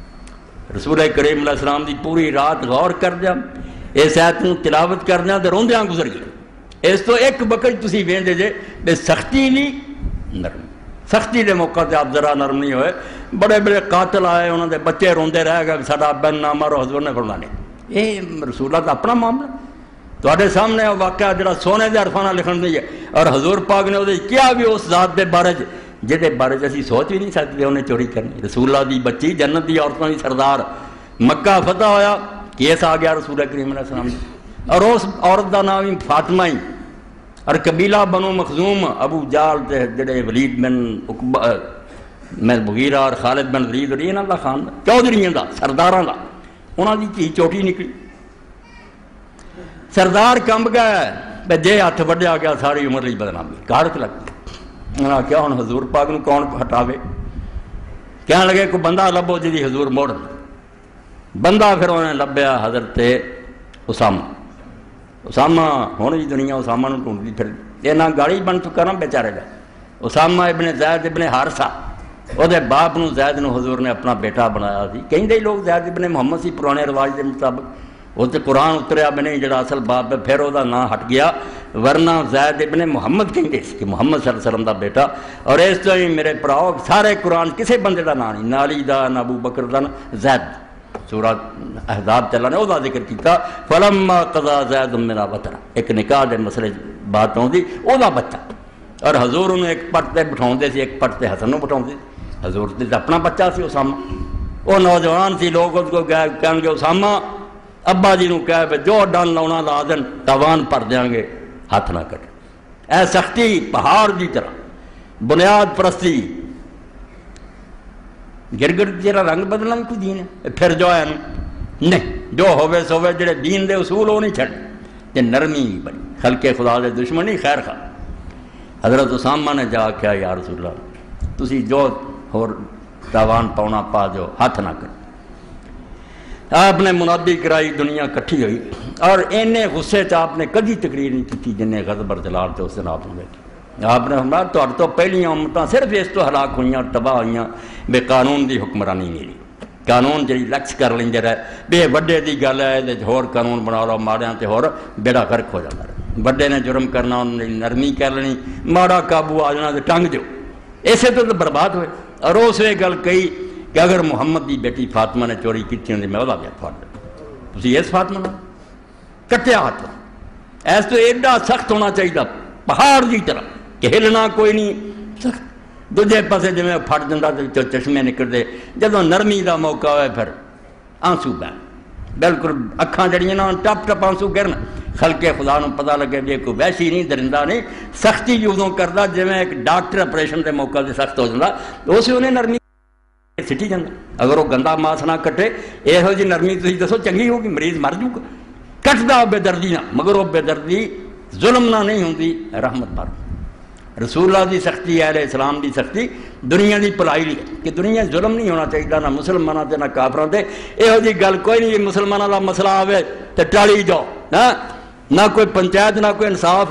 رسول کریم علیہ السلام دی پوری رات غور کر دیا، اس آیت نوں تلاوت کر دیا تو روندیاں گزر گئے۔ اس تو ایک وقت تسی ویندے جے بے سختی نہیں نرم، سختی دے موقع تے آپ ذرا نرم نہیں ہوئے، بڑے بڑے قاتل آئے، انہوں دے بچے روندے رہ گئے ساڈا بن نہ مارو، حضور نے فرمایا یہ رسول اللہ دا اپنا معاملہ، تواڈے سامنے واقعہ جڑا سونے دے حرفاں نال لکھن دی ہے، اور حضور پاک نے وہ کیا بھی اس ذات دے بارے جہدے بارے اسی سوچ بھی نہیں سکتے انہیں چوری کرنی۔ رسول اللہ دی بچی جنت دی عورتوں دی سردار، مکہ فتح ہویا، کیس آ گیا رسول کریم علیہ السلام، اور اس عورت دا نام ہی فاطمہ ہی، اور قبیلہ بنو مخزوم، ابو جال تے جڑے ولید بن عقبہ میں مغیرہ اور خالد بن ولید اور انہاں دا خاندان چودھریاں دا سرداراں دا، انہاں دی دھی چوٹی نکلی، سردار کمب گئے، جے ہاتھ وڈیا گیا ساری عمر لئی بدنامی، کاڑک لگ گئی۔ انہوں نے کیا ہوں حضور پاک نو کون ہٹاوے؟ کہنے لگے کوئی بندہ لبو جی حضور موڑ، بندہ پھر انہوں نے لبیا حضرت اسامہ ہوں بھی دنیا اسامہ نو ڈھونڈتی پھر، یہ نہ گاڑی بن چکا نا بیچارے کا، اسامہ ابن زید ابن حارثہ، وہ باپ نو زید نو حضور نے اپنا بیٹا بنایا سی، کہیں لوگ زید ابن محمد سی پرانے رواج کے مطابق، وہ تو قرآن اتریا بھی نہیں جڑا اصل باپ ہے، پھر وہ نام ہٹ گیا، ورنہ زید ابن محمد کہیں کہ محمد صلی اللہ علیہ وسلم دا بیٹا۔ اور اس طرح ہی میرے پراؤ سارے قرآن کسے بندے دا نام نہیں، نہ علی دا نہ ابو بکر دا نہ زید، سورہ احزاب چلا نے وہ ذکر کیتا، فلما قضا زید منہا وطرا، ایک نکاح دے مسئلے بات ہوندی وہ دا بچہ، اور حضور انہوں ایک پٹ تے بٹھاؤندے سی، ایک پٹ تے حسن نو بٹھاؤندے سی، حضور تے اپنا بچہ سی اسامہ، وہ نوجوان سی، لوگ اس کو کہیں گے اسامہ ابا جی نو کہے جو ڈن لاؤنا لا دن تاوان پر دیاں گے، ہاتھ نہ کٹ، اے سختی پہاڑ دی طرح، بنیاد پرستی، گرگٹ جیرا رنگ بدلنا بھی کوئی دین ہے، پھر جو ہے نہیں جو ہوئے سوے جڑے دین دے اصول وہ نہیں چھڑ، جے نرمی بڑی، خلق خدا دے دشمنی خیر خواہ۔ حضرت اسامہ نے جا کیا یا رسول اللہ تسی جو ہور تاوان پاؤنا پا جو، ہاتھ نہ کٹ۔ آپ نے منادی کرائی، دنیا کٹھی ہوئی، اور اینے غصے سے آپ نے کدی تقریر نہیں کی جن غضب اور جلال سے اس دن آپ نے بیٹھی۔ آپ نے فرمایا تہاڈے تو پہلیاں امتاں صرف اس تو ہلاک ہوئیاں، تباہ ہوئیاں بے قانون دی حکمرانی میری، قانون جی لکس کر لیندے رہے، بے وڈے دی گل ہے یہ ہور قانون بنا لو، ماڑیاں تے ہور بیڑا غرق ہو جاتا رہے، وڈے نے جرم کرنا انہوں نے نرمی کر لینی، ماڑا قابو آ جانا تے ٹنگ دیو، اسے تو برباد ہوئے۔ اور اس یہ گل کہی کہ اگر محمد دی بیٹی فاطمہ نے چوری کی ہوندی میں وہدا ہاتھ پھاڑ دیں، تسی اس فاطمہ نے کٹیا ہاتھ، ایس تو ایڈا سخت ہونا چاہیے پہاڑ دی طرح کہ ہلنا کوئی نہیں، سخت دوجے پاسے جی پھٹ جاتا تو چشمے نکلتے، جدوں نرمی دا موقع ہوئے پھر آنسو بہن، بالکل اکھاں جڑیاں نا ٹپ ٹپ آنسو گرن خلق خدا نو پتہ لگے بھی کوئی ویسی نہیں درندہ نہیں سختی بھی ادوں کردا جویں ایک ڈاکٹر آپریشن دے موقع تے سخت ہو جاندا اسی انہیں نرمی سٹی جاندا اگر وہ گندا ماس نہ کٹے یہو جی نرمی تسی دسو چنگی ہوگی مریض مر جاؤ گا کٹدا بے دردی نہ مگر وہ بے دردی ظلم نہ نہیں ہوندی رحمت پر رسول اللہ دی سختی اہل اسلام دی سختی دنیا دی پلائی لی کہ دنیا ظلم نہیں ہونا چاہیے نہ مسلمانوں تے نہ کافراں تے یہو جی گل کوئی نہیں مسلمانوں دا مسئلہ آوے تے ٹالی جاؤ نہ کوئی پنچایت نہ کوئی انصاف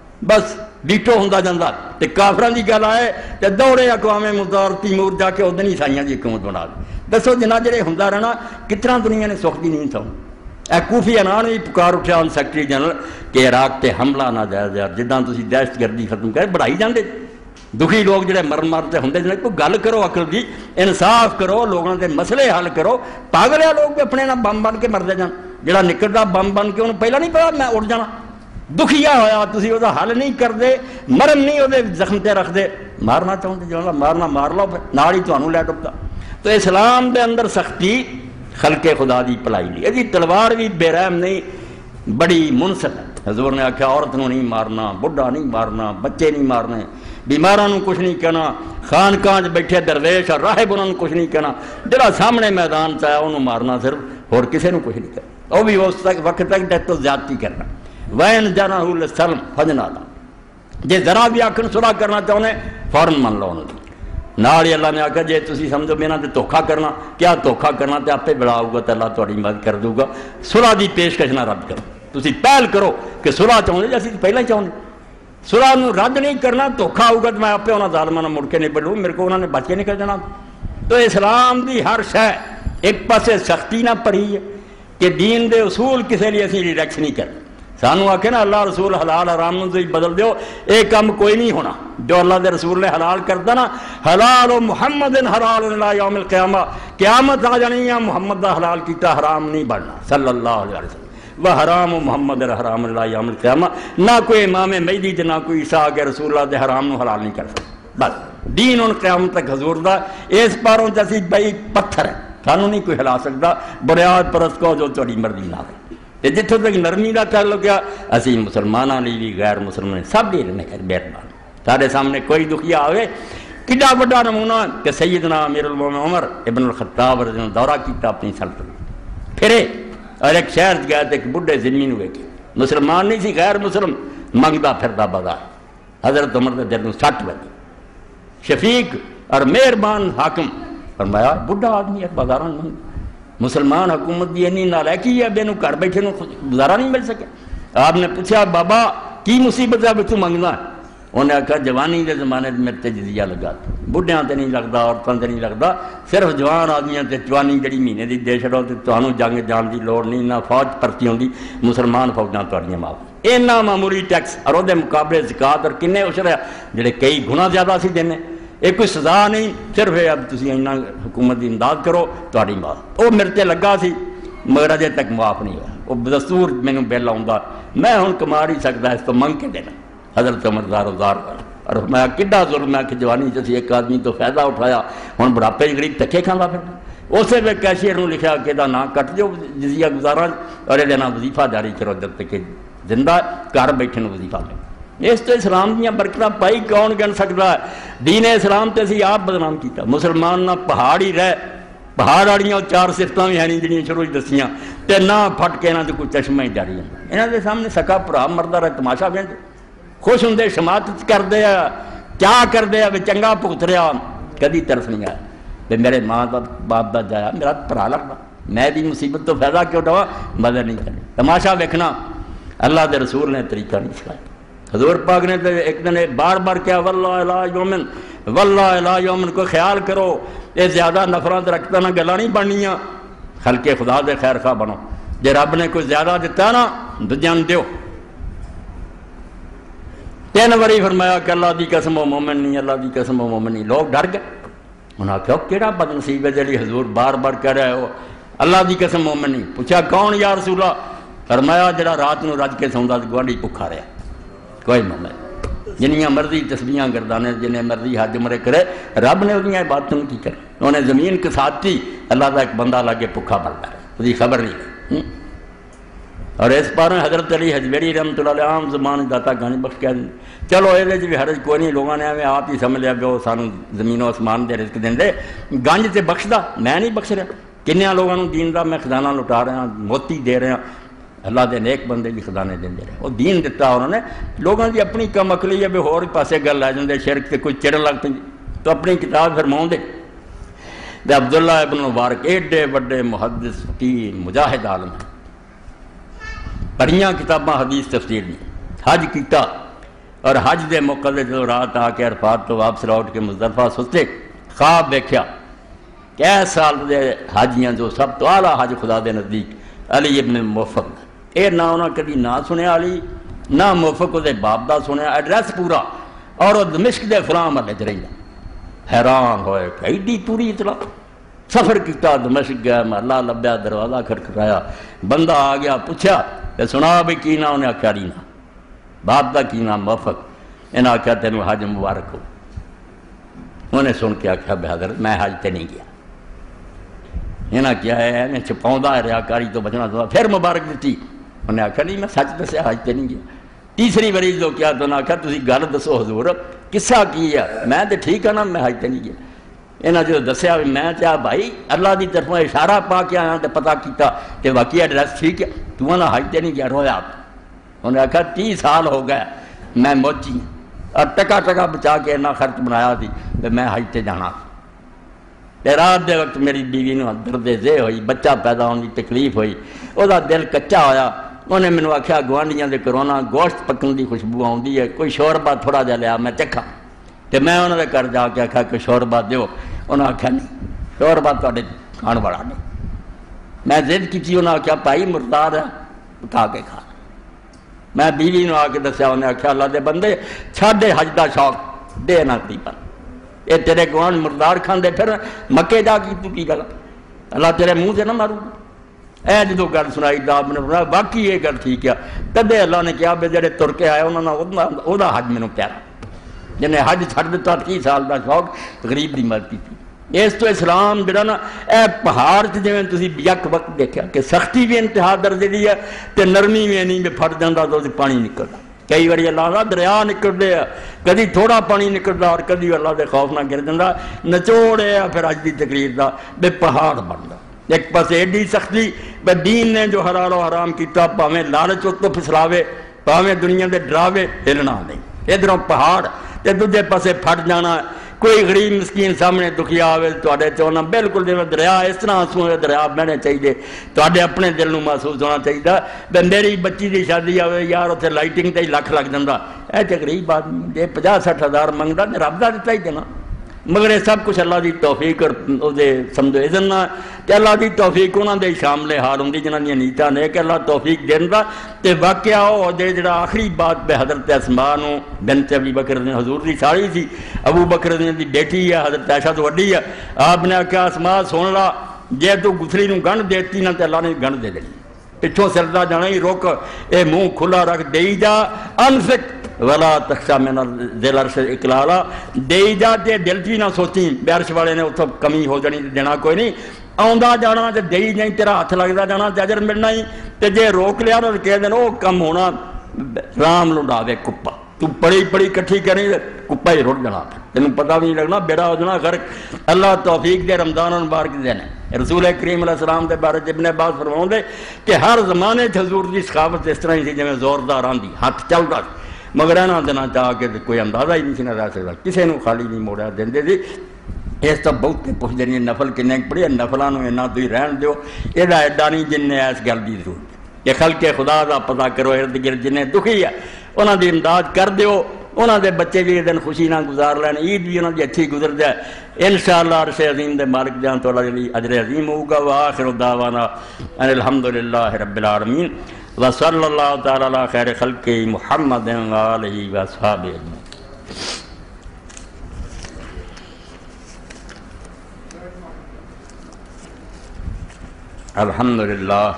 بس ویٹو ہوندا جاندا تے کافراں دی گل آئے تے دوڑے اقوام متحدہ تیمور جا کے ادھر عیسائیاں دی حکومت بنا دے دسو جنہ جڑے ہوندا رہنا کتنا دنیا نے سکھ دی نہیں سون اے کوفی انان بھی پکار اٹھیا ان سیکٹری جنرل کہ عراق تے حملہ نہ جائز یار جداں تسی دہشت گردی ختم کرے بڑھائی جاندے دکھی لوگ جڑے مرن مارتے ہوندے جنے کوئی گل کرو عقل دی انصاف کرو لوگوں دے مسئلے حل کرو پاگل لوگ بھی اپنے نہ بم بن کے مردے جان جڑا نکلدا بم بن کے انہوں پہلا نہیں پتا میں اڑ جانا دکھیا ہویا تسی وہ حل نہیں کردے مرن نہیں وہ زخم تے رکھ دے مارنا چاہتے جو مارنا مار لو نال ہی تانوں لے ڈبدا تو اسلام دے اندر سختی خلق خدا دی پلائی لی یہ تلوار بھی بے رحم نہیں بڑی منصف ہے حضور نے آکھا عورت نو نہیں مارنا بڑھا نہیں مارنا بچے نہیں مارنے بیماراں نو کچھ نہیں کہنا خانقاہ بیٹھے درویش اور راہب انہوں کچھ نہیں کہنا جڑا سامنے میدان چاہیا انہوں مارنا صرف اور کسی نو کچھ نہیں کرنا وہ بھی اس وقت تک ڈیتھ تو زیادتی کرنا وین جناح للسلم فجناح جے ذرا بھی آکھن صلح کرنا چاہنے فوراً من لو انہوں نال ہی اللہ نے آکھا جے تسی سمجھو میں انہاں تے دھوکھا کرنا کیا دھوکھا کرنا تے آپے بڑا ہوگا تے اللہ تہاڈی مدد کر دے گا صلح دی پیشکش نہ رد کرو تسی پہل کرو کہ صلح چاہندے اسی پہلے چاہندے صلح نو رد نہیں کرنا دھوکھا ہوگا تے میں آپے انہاں ظالماں نال مڑ کے نہیں بڑھوں میرے کو انہاں نے بچ کے نکل جانا تو اسلام دی ہر شے ایک پاسے سختی نہ پری ہے کہ دین دے اصول کسے لیے اسی ریلیکس نہیں کرتے سانو آکھے نا اللہ رسول حلال حرام نو تسی بدل دیو اے کام کوئی نہیں ہونا جو اللہ دے رسول نے حلال کردا نا حلال و محمد حلال الی یوم القیامہ قیامت آ جانی ہے محمد دا حلال کیتا حرام نہیں بننا صلی اللہ علیہ وسلم و حرام و محمد حرام الی یوم القیامہ نہ کوئی امام مہدی تے نہ کوئی عیسیٰ کے رسول اللہ دے حرام نو حلال نہیں کر سکتا بس دین ان قیامت تک حضور دا اس پاروں تے اسی بھائی پتھر ہے سانو نہیں کوئی ہلا سکتا بنیاد پرست کو جو تہاڈی مرضی نال تے جتھوں تک نرمی دا تعلق ہے اسی مسلماناں لئی بھی غیر مسلمان سب دے نے مہربان سارے سامنے کوئی دکھیا ہوئے کڈا بڑا نمونہ کہ سیدنا امیر المومنین عمر ابن الخطاب رضی اللہ عنہ دورہ کیتا اپنی سلطنت پھرے اور ایک شہر گیا تے ایک بڈھے زمین ہوئے کہ مسلمان نہیں سی غیر مسلم منگدا پھردا بازار حضرت عمر دے دل نوں سٹ لگی شفیق اور مہربان حاکم فرمایا بڈھا آدمی ہے بازاراں منگ مسلمان حکومت دی انی نالائکی ہے بے نو گھر بیٹھے نو گزارا نہیں مل سکے آپ نے پوچھا بابا کی مصیبت ہے تو منگنا ہے انہیں کہا جوانی دے زمانے میرے تے جزیہ لگا بڈھیاں تے نہیں لگتا عورتاں تے نہیں لگتا صرف جوان آدمیاں تے جوانی جڑی مہینے دی دے چھڑو تے تانوں جنگ جان دی لوڑ نہیں نہ فوج پرتی ہوندی مسلمان فوجاں تہاڈیاں معاف اینا معمولی ٹیکس اور وہ مقابلے زکات اور کنے عشر جڑے کئی گنا زیادہ سی دینے یہ کوئی سزا نہیں صرف ہے اب تسی اینا حکومت کی امداد کرو تہاڈی بات وہ میرے تے لگا سی مگر اجے تک معاف نہیں ہوا وہ دستور مینوں بل آؤندا میں ہن کما نہیں سکتا اس تو منگ کے دینا حضرت عمر زار اور میں کڈا ظلم ہے کہ جوانی جیسی ایک آدمی تو فائدہ اٹھایا ہن بڑھاپے غریب تکے کھاندا پھر اسے ویلے کیشیئر نوں لکھیا کہ دا نام کٹ جو جزیہ گزارا اور یہ نام وظیفہ جاری کرو جب تک کہ زندہ گھر بیٹھے نوں وظیفہ ملے اس تو اسلام دیاں برکتاں پائی کون گن سکتا ہے دین اسلام تے اسی آپ بدنام کیتا مسلمان نہ پہاڑ ہی رہ پہاڑ والیاں چار صفتاں بھی ہیں نہیں جڑیاں شروع دسیاں تے نہ پھٹ کے انہاں تے کوئی چشمہ ہی جاری انہاں دے سامنے سکا بھرا مردا رہ تماشا ویندے خوش ہوندے شماتت کردے آ کیا کردے آ چنگا بھگت رہا کدی ترس نہیں آیا بے میرے ماں دا باپ دا جایا میرا بھرا لگدا میں دی مصیبت تو فائدہ کیوں اٹھاواں مدد نہیں کرنی تماشا ویکھنا اللہ دے رسول نے طریقہ نہیں سکھایا حضور پاک نے تو ایک دن بار بار کیا واللہ الا یومن واللہ الا یومن کو خیال کرو یہ زیادہ نفرات رکھتا نہ گلا نہیں بننیاں خلق خدا دے خیر خواہ بنو جے رب نے کوئی زیادہ دیتا نا دجان دیو 3 باری فرمایا کہ اللہ دی قسم و مومن نہیں اللہ دی قسم و مومن نہیں لوگ ڈر گئے انہاں کہا کیڑا بد نصیب ہے جڑی حضور بار بار کہہ رہے ہو اللہ دی قسم مومن نہیں پوچھا کون یا رسول اللہ فرمایا جڑا رات نو رج کے سوندا گوانڈی بھکھا رہا کوئی مومن جنیاں مرضی تسبیحاں گردانے جنہیں مرضی حج عمرے کرے رب نے انہاں باتوں کی کرے انہیں زمین کساتی اللہ دا ایک بندہ لاگے بھکھا مردا ہے اس کی خبر نہیں اور اس پار حضرت علی حجویری رحمۃ اللہ علیہ عام زمان داتا گنج بخش کہہ دیں چلو یہ بھی حرج کوئی نہیں، لوگوں نے ہمیں آپ ہی سمجھ لیا کہ وہ سانو زمین و آسمان دے رزق دیں دے، گنج سے بخشدا میں نہیں بخش رہا، کنیا لوگوں نے دین دا میں خزانہ لٹا رہا ہوں، موتی دے رہا ہوں، اللہ دے نیک بندے بھی خزانے دیں رہے، وہ دین دیتا انہوں نے، لوگوں کی اپنی کم عقلی ہے بھی ہور پاسے گل آ جاندے شرک سے کوئی چڑھ لگ پہ تو اپنی کتاب فرماؤں دے عبداللہ ابن مبارک ایڈے بڑے محدث فقیہ مجاہد عالم ہیں، بڑیاں کتاباں حدیث تفسیر دی، حج کیتا اور حج دے موقع دے جو رات آ کے عرفات تو واپس لوٹ کے مزدلفہ سستے خواب دیکھیا کہ اے سال دے حاجیاں جو سب تو اعلیٰ حج خدا دے نزدیک علی ابن موفق، اے نہ انہاں کدی نہ سنیا علی نہ موفق دے باپ دا سنیا، ایڈریس پورا، اور وہ دمشق دے فلاں محلے چ رہندا، حیران ہوئے کہ ایڈی پوری اطلاع، سفر کیتا دمشق گیا، محلہ لبیا، دروازہ کھٹکھٹایا، بندہ آ گیا پوچھا کہ سنا بھی کی نام، انہیں آخیا رینا، باپ دا کی نام موفق، انہیں آخیا تینوں حج مبارک ہو، انہیں سن کے آخیا بے حضرت میں حج تے نہیں گیا، انہیں کیا ہے میں چھپاؤں ہے ریاکاری تو بچنا تھا، پھر مبارک دیتی، انہیں آخیا نہیں میں سچ دسیا حج تے نہیں گیا، تیسری باری جو کیا تو انہیں آخیا تسی گل دسو حضور قصہ کی ہے، میں تو ٹھیک ہے نا میں حج تے نہیں گیا، انہیں جو دسیا میں چاہ بھائی اللہ دی طرفوں اشارہ پا کے آیا تو پتہ کیتا کہ واقعی ایڈریس ٹھیک ہے، تو انہیں حج تے نہیں گیا، رویا آپ، انہیں آخیا 30 سال ہو گئے میں موچی اور ٹکا ٹکا بچا کے اتنا خرچ بنایا تھی کہ میں حج تے جانا، رات دے وقت میری بیوی نے درد ذہ ہوئی، بچہ پیدا ہونے کی تکلیف ہوئی، وہ دل کچا ہویا، انہیں مینوں آخیا گوانڈیاں دے کرونا گوشت پکن دی خوشبو آتی ہے، کوئی شوربہ تھوڑا جہا لیا میں چکھا، تو میں انہوں نے گھر جا کے آخیا کہ شوربہ دیو، انہوں نے آخیا نہیں شوربہ تے کھان والا نہیں، میں ضد کی انہوں نے آخیا بھائی مردار ہے اٹھا کے کھا، میں بیوی نے آ کے دسیا، انہیں آخیا اللہ دے بندے چھڈے حج دا شوق دے نہ قریبا، یہ تیرے گوان مردار کھاندے پھر مکے جا کی تو کی گل، اللہ تیرے منہ سے نہ ماروں گا، اے جدو گل سنائی داب نے فرمایا باقی یہ گل ٹھیک ہے، تدے اللہ نے کہا بھی جڑے تر کے آئے انہوں نے وہ حج مینوں پیارا، جنہیں حج چھڈ دیتا 30 سال کا شوق غریب دی مدد کی، اس تو اسلام جڑا نا اے پہاڑ سے جویں تسی یک وقت دیکھا کہ سختی بھی انتہا درجے دی ہے تے نرمی بھی نہیں بھی پھٹ جاندہ تو پانی نکلدا، کئی باری اللہ دا دریا نکلدے ہیں، کدی تھوڑا پانی نکلدا اور کدی اللہ دے خوف نہ گر جاندا، نچوڑ ہے پھر اج دی تقریر دا بے پہاڑ بندا، ایک پاس ایڈی سختی بے دین نے جو حلال و حرام کیتا پاویں لالچ تو پھسلاوے پاویں دنیا دے ڈراوے ہلنا نہیں، ادھروں پہاڑ تے دوجے پاسے پھٹ جانا، کوئی غریب مسکین سامنے دکھیا آوے تواڈے تے انہاں بالکل جویں دریا اس طرح آنسو دریا بہنے چاہیے، تواڈے اپنے دل نوں محسوس ہونا چاہیے کہ میری بچی دی شادی آوے یار اتنے لائٹنگ تے ہی لکھ لگ جاندا، اے تے غریب آدمی جے 50-60 ہزار منگدا تے رب دا دتا ہی دینا، مگر یہ سب کچھ اللہ دی توفیق اور سمجھو اذن کہ اللہ دی توفیق انہاں دے شامل حال ہوندی جنہاں دی نیتاں نے کہ اللہ توفیق دیندا تے واقعہ او دے جڑا آخری بات پہ حضرت اسماء نو بنت ابی بکر نے حضور دی ساڑی سی، ابو بکر دی بیٹی ہے، حضرت عائشہ تو وڈی ہے، آپ نے آخیا اسماء سن لا جے تو گسری نو گنڈ دیتی نہ تے اللہ نے گنڈ دے دینی، پچھوں سردا جانا ہی روک، اے منہ کھلا رکھ دئی جا، انفق ولا تخشى من ذی العرش اقلالا، دئی جا تے دل چ نہ سوچیں بے عرش والے نے اتوں کمی ہو جانی دینا کوئی نہیں، آندا جانا تے دئی جائیں تیرا ہاتھ لگدا جانا تے اجر ملنا ہی، تے جے روک لیا تو کہہ دین او کم ہونا رام لڈاوے کپا، تو پڑی پڑی کٹھی کریں کپا ہی رٹ جانا، تینوں پتہ بھی نہیں لگنا بیڑا ہو جانا غرق، اللہ توفیق دے رمضان مبارک دین رسول کریم علیہ السلام دے بارے ابن عباس فرماؤں دے کہ ہر زمانے حضور دی ثقافت اس طرح ہی سی جویں زوردار آندی ہاتھ چلدا مگر اینا دینا چاہ کے کوئی اندازہ ہی نہیں سی نہ رہ سکتا، کسی نو خالی نہیں موڑیا دیندے سی، اس تو بہت پوچھ دینی نفل کنے پڑھی نفلاں نو اینا تو ہی رہن دیو، یہ ایڈا نہیں جن نے اس گل دی ضرورت کہ خلق خدا دا پتہ کرو ارد گرد جن دکھی ہے انہاں دی امداد کر دیو، انہاں دے بچے بھی دن خوشی نہ گزار لین، عید بھی انہاں دی اچھی گزر جائے انشاءاللہ عرش عظیم دے مالک جان تو اللہ اجر عظیم ہوگا، وآخر دعوانا ان الحمدللہ رب العالمین وصلی اللہ تعالی علی خیر خلق محمد وآلہ وصحبہ اجمعین۔ الحمدللہ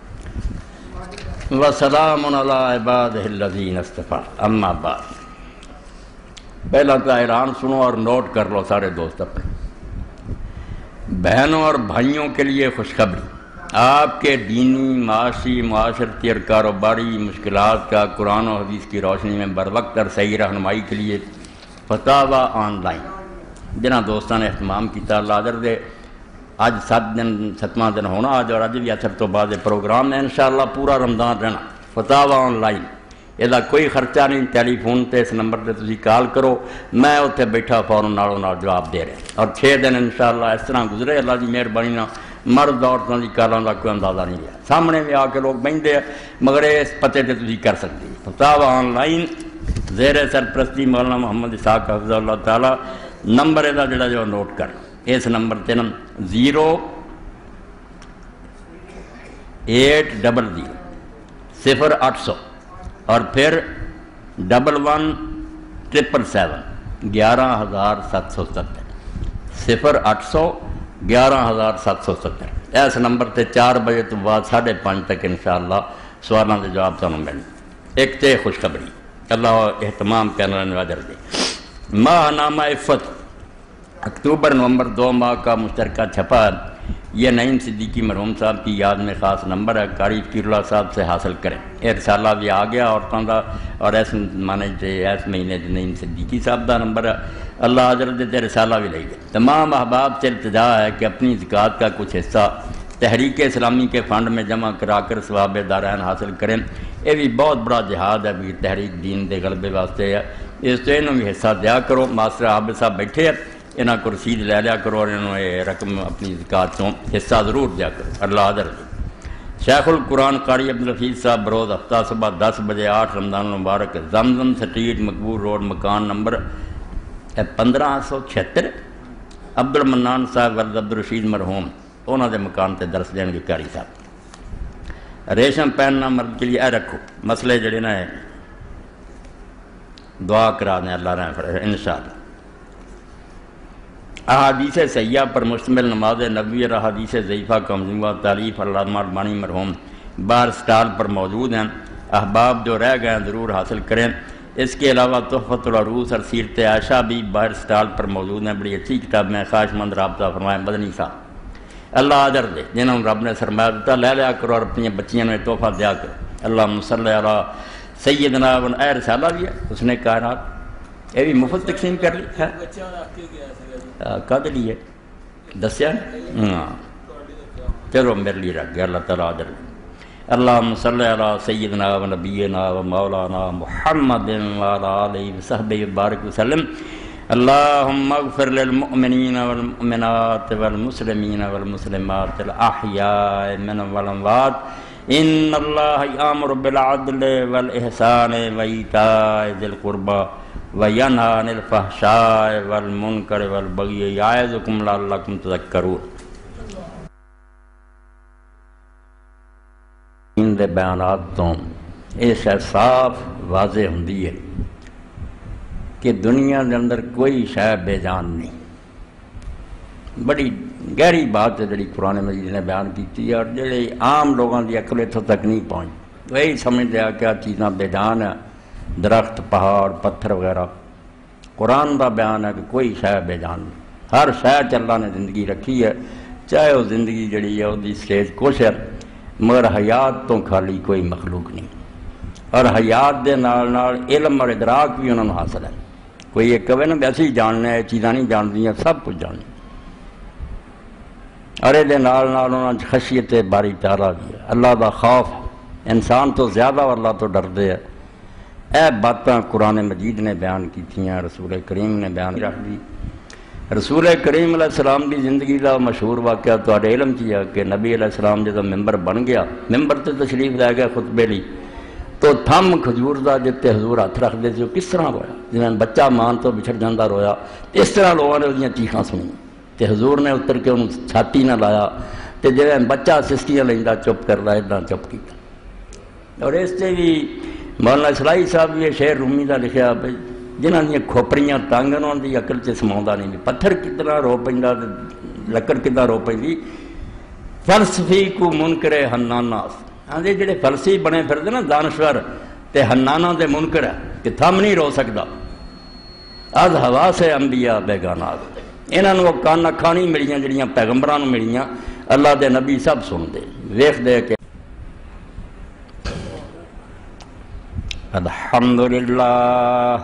وسلام علی عبادہ الذین اصطفیٰ، اما بعد، پہلا تو اعلان سنو اور نوٹ کر لو سارے دوست اپنے، بہنوں اور بھائیوں کے لیے خوشخبری، آپ کے دینی، معاشی، معاشرتی اور کاروباری مشکلات کا قرآن و حدیث کی روشنی میں بروقت اور صحیح رہنمائی کے لیے فتاوی آن لائن جنہاں دوستان نے اہتمام کیا، اللہ اجر دے۔ آج 7واں دن ہونا آج، اور اج بھی اثر تو بعد پروگرام ہے انشاءاللہ پورا رمضان رہنا۔ فتاوی آن لائن، یہ کوئی خرچہ نہیں، ٹیلی فون تے اس نمبر تے تسی کال کرو، میں اتنے بیٹھا فوراً نالوں نال جواب دے رہے، اور 6 دن انشاءاللہ اس طرح گزرے اللہ کی مہربانی نال۔ مرد عورتوں کی کالاں کا کوئی اندازہ نہیں ہے، سامنے بھی آ کے لوگ بہتے ہیں، مگر اس پتے تے تسی کر سکتے۔ فتاوی آن لائن زیر سرپرستی مولانا محمد اسحاق حفظہ اللہ تعالی۔ نمبر یہ جڑا جو نوٹ کر، اس نمبر تے 0800 0800 اور پھر 117777 11770 0800 11770 اس نمبر تے 4 بجے تو بعد 5:30 تک انشاءاللہ سوالاں دے جواب تانوں ملنے۔ ایک تے خوشخبری، اللہ اہتمام کرنے والے اجر دے۔ ماہ نامہ عفت اکتوبر نومبر 2 ماہ کا مشترکہ چھپا ہے، یہ نعیم صدیقی مرحوم صاحب کی یاد میں خاص نمبر ہے، قاری پیر اللہ صاحب سے حاصل کریں۔ یہ رسالہ بھی آ گیا عورتوں کا، اور اس مانے اس مہینے نعیم صدیقی صاحب کا نمبر ہے، اللہ اجر دے، رسالہ بھی لے گئے۔ تمام احباب سے التجا ہے کہ اپنی زکوٰۃ کا کچھ حصہ تحریک اسلامی کے فنڈ میں جمع کرا کر ثواب دارین حاصل کریں۔ یہ بھی بہت بڑا جہاد ہے بھی، تحریک دین دے غلبے واسطے ہے، اس سے انہوں بھی حصہ دیا کرو۔ ماسٹر عابد صاحب بیٹھے ہیں، انہاں کو رسید لے لیا کرو، اور انہوں یہ رقم اپنی زکوٰۃ چوں حصہ ضرور دیا کرو، اللہ اجر دے۔ شیخ القرآن قاری عبدالحفیظ صاحب بروز ہفتہ صبح 10 بجے 8 رمضان المبارک، زمزم سٹریٹ مقبول روڈ مکان نمبر 1576، عبد المنان صاحب ولد عبدالرشید مرحوم انہوں دے مکان تے درس دین گے قاری صاحب۔ ریشم پہننا مرد کے لیے اے رکھو، مسئلے جڑے نا ہے دعا کرا دیں اللہ رحم انشاءاللہ۔ احادیث سیاح پر مشتمل نماز نبوی اور احادیث ضعیفہ کا مجموعہ تالیف علامہ البانی مرحوم بار سٹال پر موجود ہیں، احباب جو رہ گئے ہیں ضرور حاصل کریں۔ اس کے علاوہ تحفۃ العروس اور سیرت عائشہ بھی باہر سٹال پر موجود ہیں، بڑی اچھی کتاب میں، خواہش مند رابطہ فرمائیں مدنی صاحب، اللہ اجر دے۔ جنہوں رب نے سرمایہ دیتا لے لیا کرو، اور اپنی بچیاں میں تحفہ دیا کرو۔ اللہم صلی علی سیدنا و اے رسالہ بھی ہے اس نے کائنات، یہ بھی مفت تقسیم کر لی ہے، کد لیے دسیا ہاں، چلو میرے لیے رکھ گیا، اللہ تعالیٰ اجر دے۔ اللہم صلی علی سیدنا و نبینا و مولانا محمد و علی آلہ وصحبہ وبارک وسلم۔ اللہم اغفر للمؤمنین والمؤمنات والمسلمین والمسلمات الاحیاء منہم والاموات، ان اللہ یامر بالعدل والاحسان وایتاء ذی القربی وینہی عن الفحشاء والمنکر والبغی یعظکم لعلکم تذکرون۔ ان دے بیانات تو یہ شاید صاف واضح ہوندی ہے کہ دنیا کے اندر کوئی شے بے جان نہیں۔ بڑی گہری بات ہے جڑی قرآن مجید نے بیان کی، اور جڑے عام لوگوں کی عقل اتوں تک نہیں پہنچ، وہی سمجھتے ہیں کہ چیزاں بے جان ہیں، درخت پہاڑ پتھر وغیرہ۔ قرآن کا بیان ہے کہ کوئی شے بے جان نہیں، ہر شے اللہ نے زندگی رکھی ہے، چاہے وہ زندگی جڑی ہے وہ سٹیج کچھ ہے، مگر حیات تو خالی کوئی مخلوق نہیں، اور حیات دے نال نال علم اور ادراک بھی انہوں نے حاصل ہے۔ کوئی ایک کہے نا ویسے ہی جاننا ہے، چیزاں نہیں جانتی ہیں، سب کچھ جاننا، اور یہ نال نال انہوں نے خشیت باری تعالیٰ بھی ہے، اللہ دا خوف، انسان تو زیادہ اللہ تو ڈردے ہے۔ اے باتاں قرآن مجید نے بیان کی تھیاں، رسول کریم نے بیان رکھ دی۔ رسول کریم علیہ السلام کی زندگی کا مشہور واقعہ تو علم کیا کہ نبی علیہ السلام جب ممبر بن گیا، ممبر تے تشریف لے گیا خطبے لی، تو تھم کھجور دا جتے حضور ہاتھ رکھ دے جو کس طرح رویا، جنہیں بچہ مان تو بچھڑ جاندہ رویا، اس طرح لوگوں نے انہیں چیخاں سنی، تے حضور نے اتر کے انہوں چھاتی نہ لایا، تے جنہیں بچہ سسکیاں لیندہ چپ کر رہا ادھا چپ کیا۔ اور اس سے بھی مولانا اسلائی صاحب بھی یہ شعر رومی دا لکھیا، جنہاں دیا کھوپڑیاں تانگ انہوں دی عقل سے سماؤں نہیں، پتھر کتنا رو پیندا، لکڑ کتنا رو پیندی، فلسفی کو منکر حناناس، آندھے جڑے فلسفی بنے پھر دے نا دانشور تے حنانہ دے منکر ہے کہ تھم نہیں رو سکدا، از ہوا سے انبیاء بیگانہ انہوں نے وہ کان کھانی ملیاں جڑیاں پیغمبران ملیاں، اللہ دے نبی سب سن دے، ویخ دے کہ الحمدللہ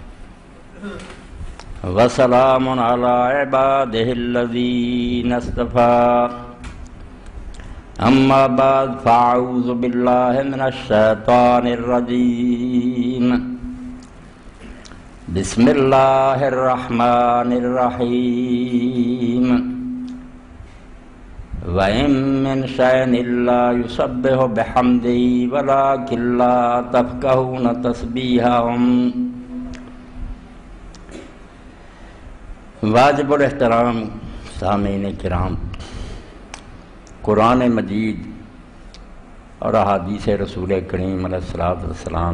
وسلام علی عبادہ الذین اصطفیٰ اما بعد فاعوذ باللہ من الشیطان الرجیم بسم اللہ الرحمن الرحیم وَإِن مِّن شَيْءٍ إِلَّا يُسَبِّحُ بِحَمْدِهِ وَلَٰكِن لَّا تَفْقَهُونَ تَسْبِيحَهُمْ۔ واجب الاحترام سامعین کرام، قرآن مجید اور احادیث رسول کریم علیہ السلام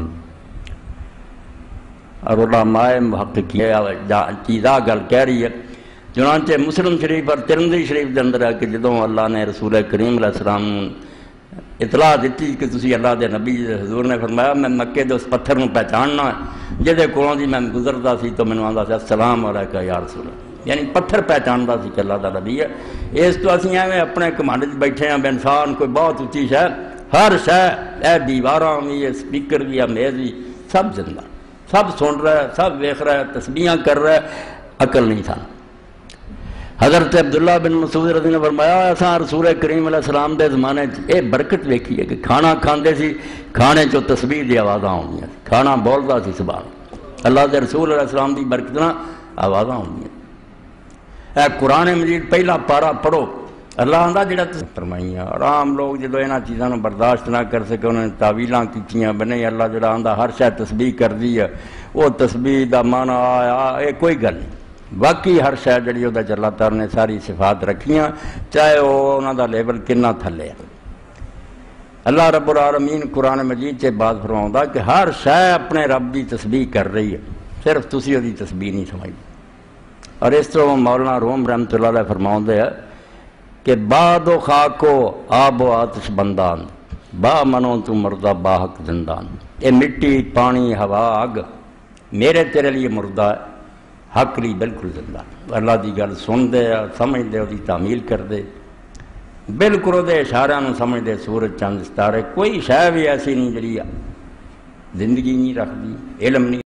اور علماء محققین چیزہ گل کہہ رہی ہے، چنانچہ مسلم شریف اور ترمذی شریف کے اندر ہے کہ جدوں اللہ نے رسول کریم علیہ السلام اطلاع دیتی کہ تسی اللہ دے نبی حضور نے فرمایا میں مکے دے اس پتھر نو پہچاننا ہے جہدے کولوں دی میں گزردا سی تو مینوں آندا سی السلام علیکہ یا رسول اللہ، یعنی پتھر پہچاندا سی کہ اللہ دا نبی ہے۔ اس تو اسی ایویں اپنے کمانڈ وچ بیٹھے ہیں، انسان کوئی بہت اچھی شے، ہر شے اے دیواراں وی اے سپیکر بھی اے میز بھی سب زندہ، سب سن رہا ہے، سب ویکھ رہا ہے، تسبیحاں کر رہا ہے، عقل نہیں تھا۔ حضرت عبداللہ بن مسعود رضی اللہ عنہ نے فرمایا اساں رسول کریم علیہ السلام دے زمانے اے برکت ویکھی ہے کہ کھانا کھاندے سی، کھانے چو تسبیح دی آوازاں ہوندیاں، کھانا بولدا سی سبحان اللہ دے رسول علیہ السلام دی برکت نہ آوازاں ہوندیاں۔ اے قرآن مجید پہلا پارا پڑھو، اللہ آندا جڑا فرمائیاں، اور عام لوگ جدوں انہاں چیزاں نوں برداشت نہ کر سکے انہوں نے تعویلاں کیتیاں بنے اللہ جڑا آندا ہر شے تسبیح کردی ہے، وہ تسبیح دا معنی آیا اے کوئی گل نہیں، باقی ہر شے جڑی وہ اللہ تعالیٰ نے ساری صفات رکھیاں چاہے وہ انہاں دا لیبل کنا تھلے۔ اللہ رب العالمین قرآن مجید سے بات فرماؤں کہ ہر شے اپنے رب دی تسبیح کر رہی ہے، صرف تسی دی تسبیح نہیں سمجھ۔ اور اس طرح مولانا روم رحمۃ اللہ علیہ فرماؤں دے کہ باد و خاک و آب و آتش بندان با منو تو مردہ باحق زندان، اے مٹی پانی ہوا آگ میرے تیرے لیے مردہ ہے، حق لی بالکل زندہ۔ اللہ دی گل سن دے سمجھ دے دی تعمیل کر دے، بالکل دے اشارہ نو سمجھ دے، سورج چاند ستارے کوئی شے بھی ایسی نہیں جڑی زندگی نہیں رکھ دی، علم نہیں